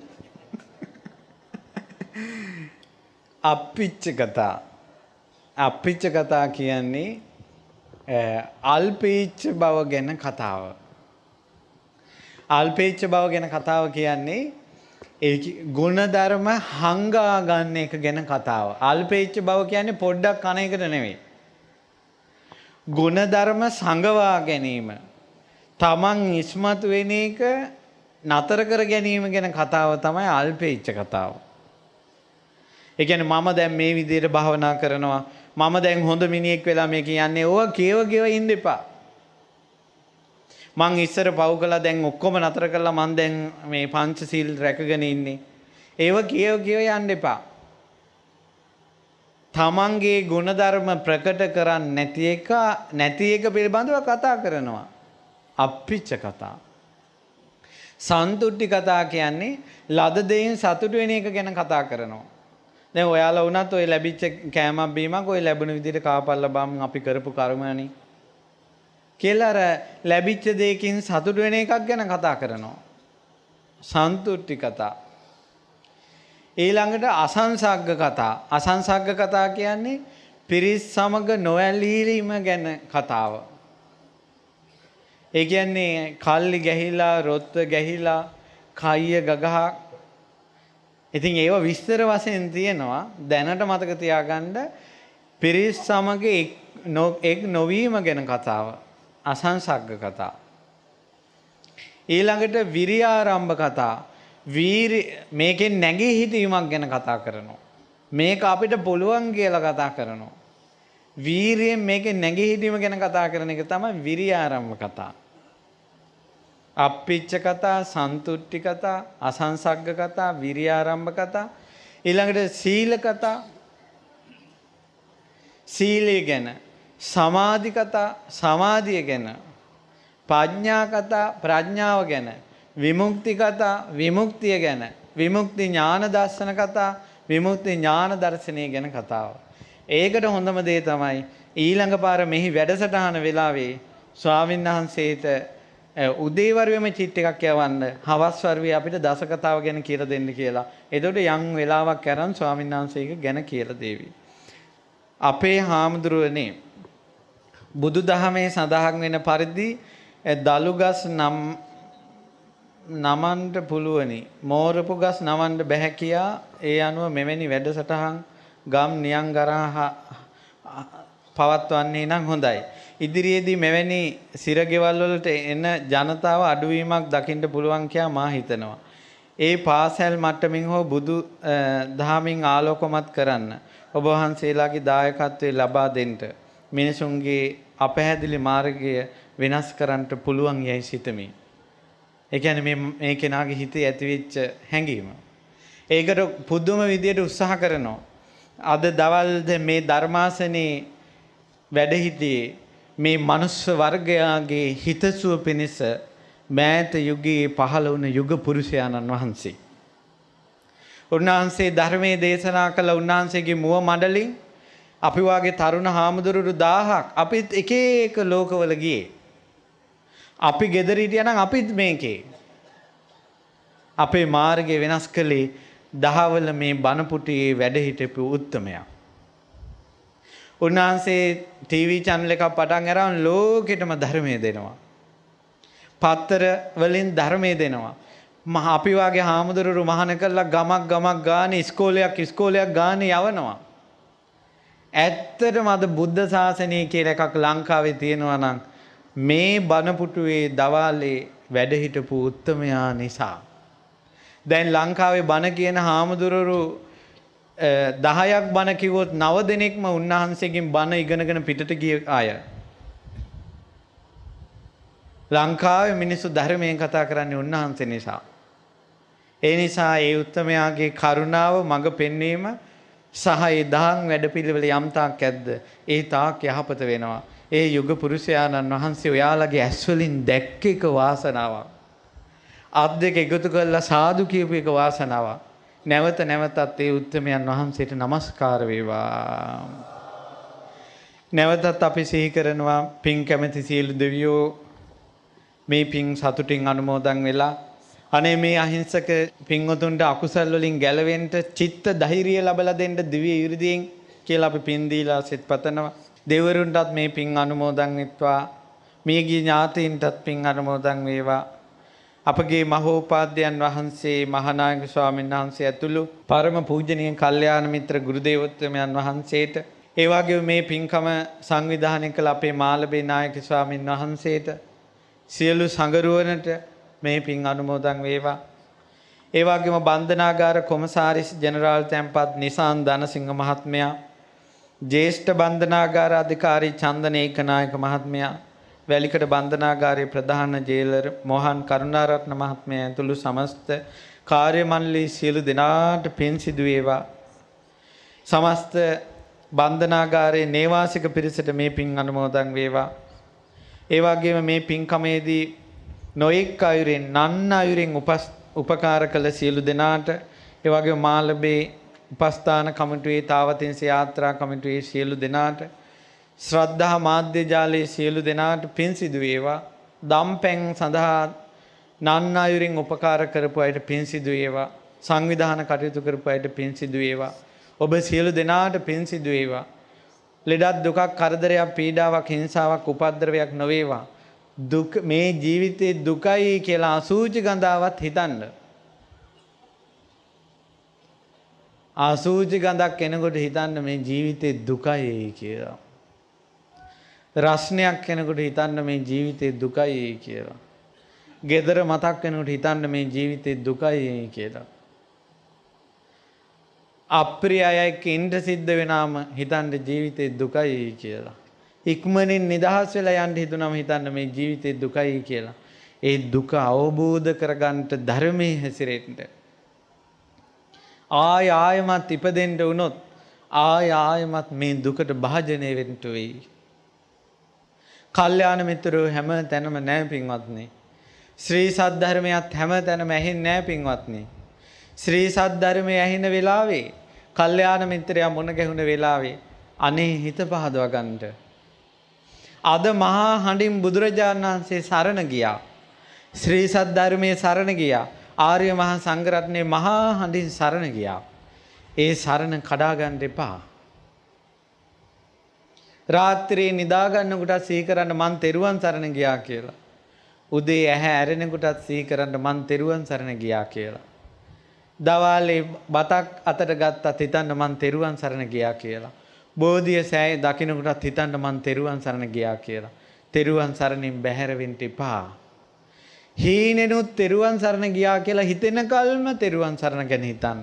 අප්පිච්ච කතා. අප්පිච්ච කතා කියන්නේ අල්පීච්ච බව ගැන කතාව. අල්පීච්ච බව ගැන කතාව කියන්නේ ඒ ගුණධර්ම හංගා ගන්න එක ගැන කතාව. අල්පීච්ච බව කියන්නේ පොඩ්ඩක් කන එකට නෙවෙයි. ගුණධර්ම සංගවා ගැනීම. තමන් ඉස්මතු වෙන එක නතර කර ගැනීම ගැන කතාව තමයි අල්පීච්ච කතාව. ඒ කියන්නේ මම දැන් මේ විදිහට භාවනා කරනවා. මම දැන් හොඳ මිනිහෙක් වෙලා මේ කියන්නේ ඕවා කියව කියව ඉන්න එපා. මං ඉස්සර පව් කළා දැන් ඔක්කොම නතර කළා මං දැන් මේ පංචශීල් රැකගෙන ඉන්නේ. ඒව කියව කියව යන්න එපා. තමන්ගේ ගුණධර්ම ප්‍රකට කරන්නේ නැති එක නැති එක පිළිබඳව කතා කරනවා. අප්පිච්ච කතා. සන්තුට්ටි කතා කියන්නේ ලද දෙයින් සතුටු වෙන එක ගැන කතා කරනවා. දැන් ඔයාලා වුණත් ඔය ලැබිච්ච කෑමක් බීමක් ඔය ලැබුණ විදිහට කාපල්ලා බම් අපි කරපු කර්මනේ කියලා අර ලැබිච්ච දෙයකින් සතුටු වෙන එකක් ගැන කතා කරනවා. සන්තුට්ටි කතා. ඊළඟට අසංසග්ග කතා. අසංසග්ග කතා කියන්නේ පිරිස් සමග නොඇලීම ගැන කතාව. ඒ කියන්නේ කල්ලි ගැහිලා රොත්ත ගැහිලා කයිය ගගහ. ඉතින් ඒව විස්තර වශයෙන් තියෙනවා දැනට මතක තියාගන්න පිරිස් සමග එක් නොවීම ගැන කතාව. අසංසග්ග කතා. ඊළඟට විරියාරම්භ කතා. වීරි මේකෙන් නැගී හිටීමක් ගැන කතා කරනවා. මේක අපිට පුළුවන් කියලා කතා කරනවා. වීරියෙන් මේකෙන් නැගී හිටීම ගැන කතා කරන එක තමයි විරියාරම්භ කතා. අප්පිච්ච කතා, සන්තුට්ටි කතා, අසංසග්ග කතා, විරියාරම්භ කතා. ඊළඟට සීල කතා. සීලය ගැන. සමාධි කතා, සමාධිය ගැන. ප්‍රඥා කතා, ප්‍රඥාව ගැන. විමුක්ති කතා, විමුක්තිය ගැන. විමුක්ති ඥාන දර්ශන කතා, විමුක්ති ඥාන දර්ශනය ගැන කතාව. ඒකට හොඳම දේ තමයි ඊළඟ පාර මෙහි වැඩසටහන වෙලාවේ ස්වාමීන් වහන්සේට උදේවරුවේම චිට් එකක් යවන්න හවස් වරුවේ අපිට දස කතාව ගැන කියලා දෙන්න කියලා. එතකොට යම් වෙලාවක් අරන් ස්වාමීන් වහන්සේක ගැන කියලා දෙවි. අපේ හාමුදුරුවනේ බුදුදහමේ සඳහන් වෙන පරිදි දලුගස් නම් නමන්න පුළුවනි. මෝරපු ගස් නමන්න බැහැ කියා ඒ අනුව මෙවැනි වැඩසටහන් ගම් නියංගරහ පවත්වන්නේ නම් හොඳයි. ඉදිරියේදී මෙවැනි සිරගෙවල් වලට එන ජනතාව අඩුවීමක් දකින්න පුළුවන් කියලා මා හිතනවා. ඒ පාසල් මට්ටමින් හෝ බුදු දහමින් ආලෝකමත් කරන්න ඔබ වහන්සේලාගේ දායකත්වය ලබා දෙන්න මිනිසුන්ගේ අපහැදිලි මාර්ගය වෙනස් කරන්න පුළුවන් යයි සිතමි. ඒ කියන්නේ මේ මේ කෙනාගේ හිතේ ඇතිවෙච්ච හැඟීම. ඒකට පුදුම විදියට උත්සාහ කරනවා. අද දවල් මේ ධර්මාසනේ වැඩ සිටියේ මේ මනුස්ස වර්ගයාගේ හිතසුව පිණිස මෑත යුගයේ පහළ වුණ යුග පුරුෂයාණන් වහන්සේ. උන්වහන්සේ ධර්මයේ දේශනා කළ උන්වහන්සේගේ මුව මඩලින් අපි වාගේ තරුණ හාමුදුරුවෝ දහහක් අපිත් එක එක ලෝකවල ගියේ. අපි ගෙදර හිටියා නම් අපිත් මේකේ. අපේ මාර්ගය වෙනස් කළේ දහවල මේ බණ පුටියේ වැඩ හිටපු උත්තමයා. උන්වහන්සේ ටීවී channel එකක් පටන් අරන් ලෝකෙටම ධර්මයේ දෙනවා. පත්තර වලින් ධර්මයේ දෙනවා. මහ අපි වාගේ හාමුදුරුවෝ මහාන කළා ගමක් ගමක් ගානේ ඉස්කෝලයක් ඉස්කෝලයක් ගානේ යවනවා. ඇත්තටම අද බුද්ධ ශාසනය කියලා එකක් ලංකාවේ තියෙනවා නම් මේ බණ පුටුවේ දවාලේ වැඩ හිටපු උත්තමයා නිසා. දැන් ලංකාවේ බණ කියන හාමුදුරුවෝ දහයක් බණ කිව්වොත් නව දෙනෙක්ම උන්වහන්සේගෙන් බණ ඉගෙනගෙන පිටට ගිය අය. ලංකාවේ මිනිස්සු ධර්මයෙන් කතා කරන්නේ උන්වහන්සේ නිසා. ඒ නිසා ඒ උත්තමයාගේ කරුණාව මඟ පෙන්වීම සහ ඒ දහම් වැඩපිළිවෙල යම් තාක් ඇද්ද ඒ තාක් යහපත වෙනවා. ඒ යුග පුරුෂයාණන් වහන්සේ ඔයාලගේ ඇස් වලින් දැක්ක එක වාසනාවක්. අත් දෙක එකතු කරලා සාදු කියපු එක වාසනාවක්. නැවත නැවතත් ඒ උත්තමයන් වහන්සේට নমස්කාර වේවා. නැවතත් අපි සිහි කරනවා පින් කැමැති සියලු දෙවියෝ මේ පින් සතුටින් අනුමෝදන් වෙලා අනේ මේ අහිංසක පින්වතුන්ට අකුසල් වලින් ගැලවෙන්න චිත්ත ධෛර්යය ලැබලා දෙන්න දිව්‍ය 이르දීන් කියලා අපි පින් දීලා සිත පතනවා. දෙවරුන්ටත් මේ පින් අනුමෝදන් වෙත්වා. මියගිය ඥාතීන්ටත් පින් අනුමෝදන් වේවා. අපගේ මහෝපාද්‍යයන් වහන්සේ මහානායක ස්වාමීන් වහන්සේ ඇතුළු පරම පූජනීය කල්යාණ මිත්‍ර ගුරු දේවෝත්තමයන් වහන්සේට ඒ වගේම මේ පින්කම සංවිධානය කළ අපේ මාළඹේ නායක ස්වාමීන් වහන්සේට සියලු සංගරුවනට මේ පින් අනුමෝදන් වේවා. ඒ වගේම බන්ධනාගාර කොමසාරිස් ජෙනරාල් තැන්පත් නිසාන් ධනසිංහ මහත්මයා, ජ්‍යෙෂ්ඨ බන්ධනාගාර අධිකාරී චන්දන ඒකනායක මහත්මයා, වැලිකඩ බන්ධනාගාරයේ ප්‍රධාන ජේලර් මොහන් කරුණාරත්න මහත්මයා ඇතුළු සමස්ත කාර්ය මණ්ඩලයේ සියලු දෙනාට පින් සිදු වේවා. සමස්ත බන්ධනාගාරයේ නේවාසික පිරිසට මේ පින් අනුමෝදන් වේවා. ඒ වගේම මේ පින්කමේදී නොඑක් අයුරින් නන්න අයුරින් උපකාර කළ සියලු දෙනාට ඒ වගේම මාළඹේ උපස්ථාන කමිටුවේ තාවතින්ස යාත්‍රා කමිටුවේ සියලු දෙනාට ශ්‍රද්ධා මාධ්‍ය ජාලයේ සියලු දෙනාට පින් සිදු වේවා. දම්පැන් සඳහා නන්න අයුරින් උපකාර කරපු අයට පින් සිදු වේවා. සංවිධාන කටයුතු කරපු අයට පින් සිදු වේවා. ඔබ සියලු දෙනාට පින් සිදු වේවා. ලෙඩක් දුකක් කරදරයක් පීඩාවක් හිංසාවක් උපද්‍රවයක් නොවේවා. දුක මේ ජීවිතේ දුකයි කියලා අසූචි ගඳාවත් හිතන්න. අසූචි ගඳක් කෙනෙකුට හිතන්න මේ ජීවිතේ දුකයි කියලා. රස්නයක් කෙනෙකුට හිතන්න මේ ජීවිතේ දුකයි කියලා. gedara මතක් වෙනකොට හිතන්න මේ ජීවිතේ දුකයි කියලා. අප්‍රිය අයෙක් ඉන්න සිද්ධ වෙනාම හිතන්න ජීවිතේ දුකයි කියලා. ඉක්මනින් නිදහස් වෙලා යන්න හිතුනම හිතන්න මේ ජීවිතේ දුකයි කියලා. ඒ දුක අවබෝධ කරගන්න ධර්මයේ හැසිරෙන්න. ආය ආයමත් ඉපදෙන්න වුණොත් ආය ආයමත් මේ දුකට භාජනය වෙන්න වෙයි. කල්යාණ මිත්‍රෝ හැම තැනම නැහැ පින්වත්නි. ශ්‍රී සද්ධර්මයත් හැම තැනම ඇහෙන්නේ නැහැ පින්වත්නි. ශ්‍රී සද්ධර්මයේ ඇහෙන වෙලාවේ කල්යාණ මිත්‍රයා මුණ ගැහුණ වෙලාවේ අනේ හිත පහදව ගන්නට අද මහා හඬින් බුදුරජාණන් වහන්සේ සරණ ගියා. ශ්‍රී සද්ධර්මයේ සරණ ගියා. ආර්ය මහා සංඝරත්නයේ මහා හඬින් සරණ ගියා. ඒ සරණ කඩා ගන්න එපා. රාත්‍රියේ නිදා ගන්නකොට සිහි කරන්න මං තෙරුවන් සරණ ගියා කියලා. උදේ ඇහැ ඇරෙනකොටත් සිහි කරන්න මං තෙරුවන් සරණ ගියා කියලා. දවාලේ බතක් අතට ගත්තත් හිතන්න මං තෙරුවන් සරණ ගියා කියලා. බෝධිය සෑය දකින්නකොටත් හිතන්න මං තෙරුවන් සරණ ගියා කියලා. තෙරුවන් සරණින් බැහැර වෙන්න එපා. හීනෙනුත් තෙරුවන් සරණ ගියා කියලා හිතෙන කල්ම තෙරුවන් සරණ ගැන හිතන්න.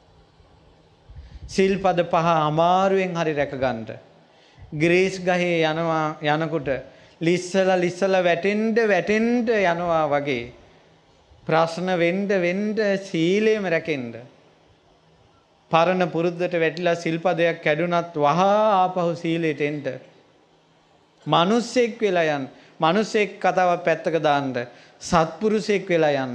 සිල්පද පහ අමාරුවෙන් හරි රැක ගන්න. ග්‍රේස් ගහේ යනවා යනකොට ලිස්සලා ලිස්සලා වැටෙන්න වැටෙන්න යනවා වගේ ප්‍රශ්න වෙන්න වෙන්න සීලෙම රැකෙන්න. පරණ පුරුද්දට වැටිලා සිල්පදයක් කැඩුනත් වහා ආපහු සීලයට එන්න. මිනිස්සෙක් වෙලා යන්න. මිනිස්සෙක් කතාවක් පැත්තක දාන්න. සත්පුරුෂෙක් වෙලා යන්න.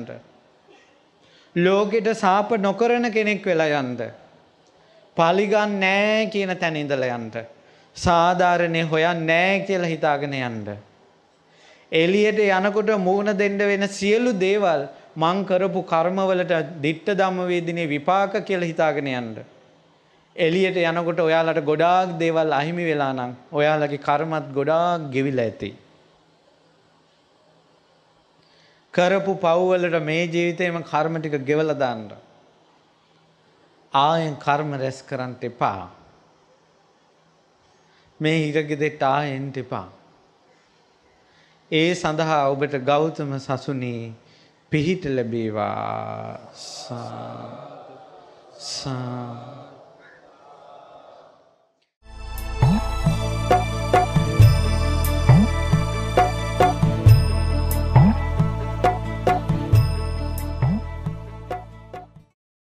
ලෝකෙට සාප නොකරන කෙනෙක් වෙලා යන්න. පලිගන් නැහැ කියන තැන ඉඳලා යන්න. සාධාරණේ හොයන්නේ නැහැ කියලා හිතාගෙන යන්න. එළියට යනකොට මූණ දෙන්න වෙන සියලු දේවල් මං කරපු කර්මවලට ditta ධම්ම වේදිනේ විපාක කියලා හිතාගෙන යන්න. එළියට යනකොට ඔයාලට ගොඩාක් දේවල් අහිමි වෙලා නම් ඔයාලගේ කර්මත් ගොඩාක් ගෙවිලා ඇති. කරපු පව් වලට මේ ජීවිතේම කර්ම ටික ගෙවලා දාන්න. ආයෙන් කර්ම රැස් කරන්න එපා. මේ හිරගෙදෙට ආයෙන්න එපා. ඒ සඳහා ඔබට ගෞතම සසුනේ පිහිට ලැබේවා. සා සා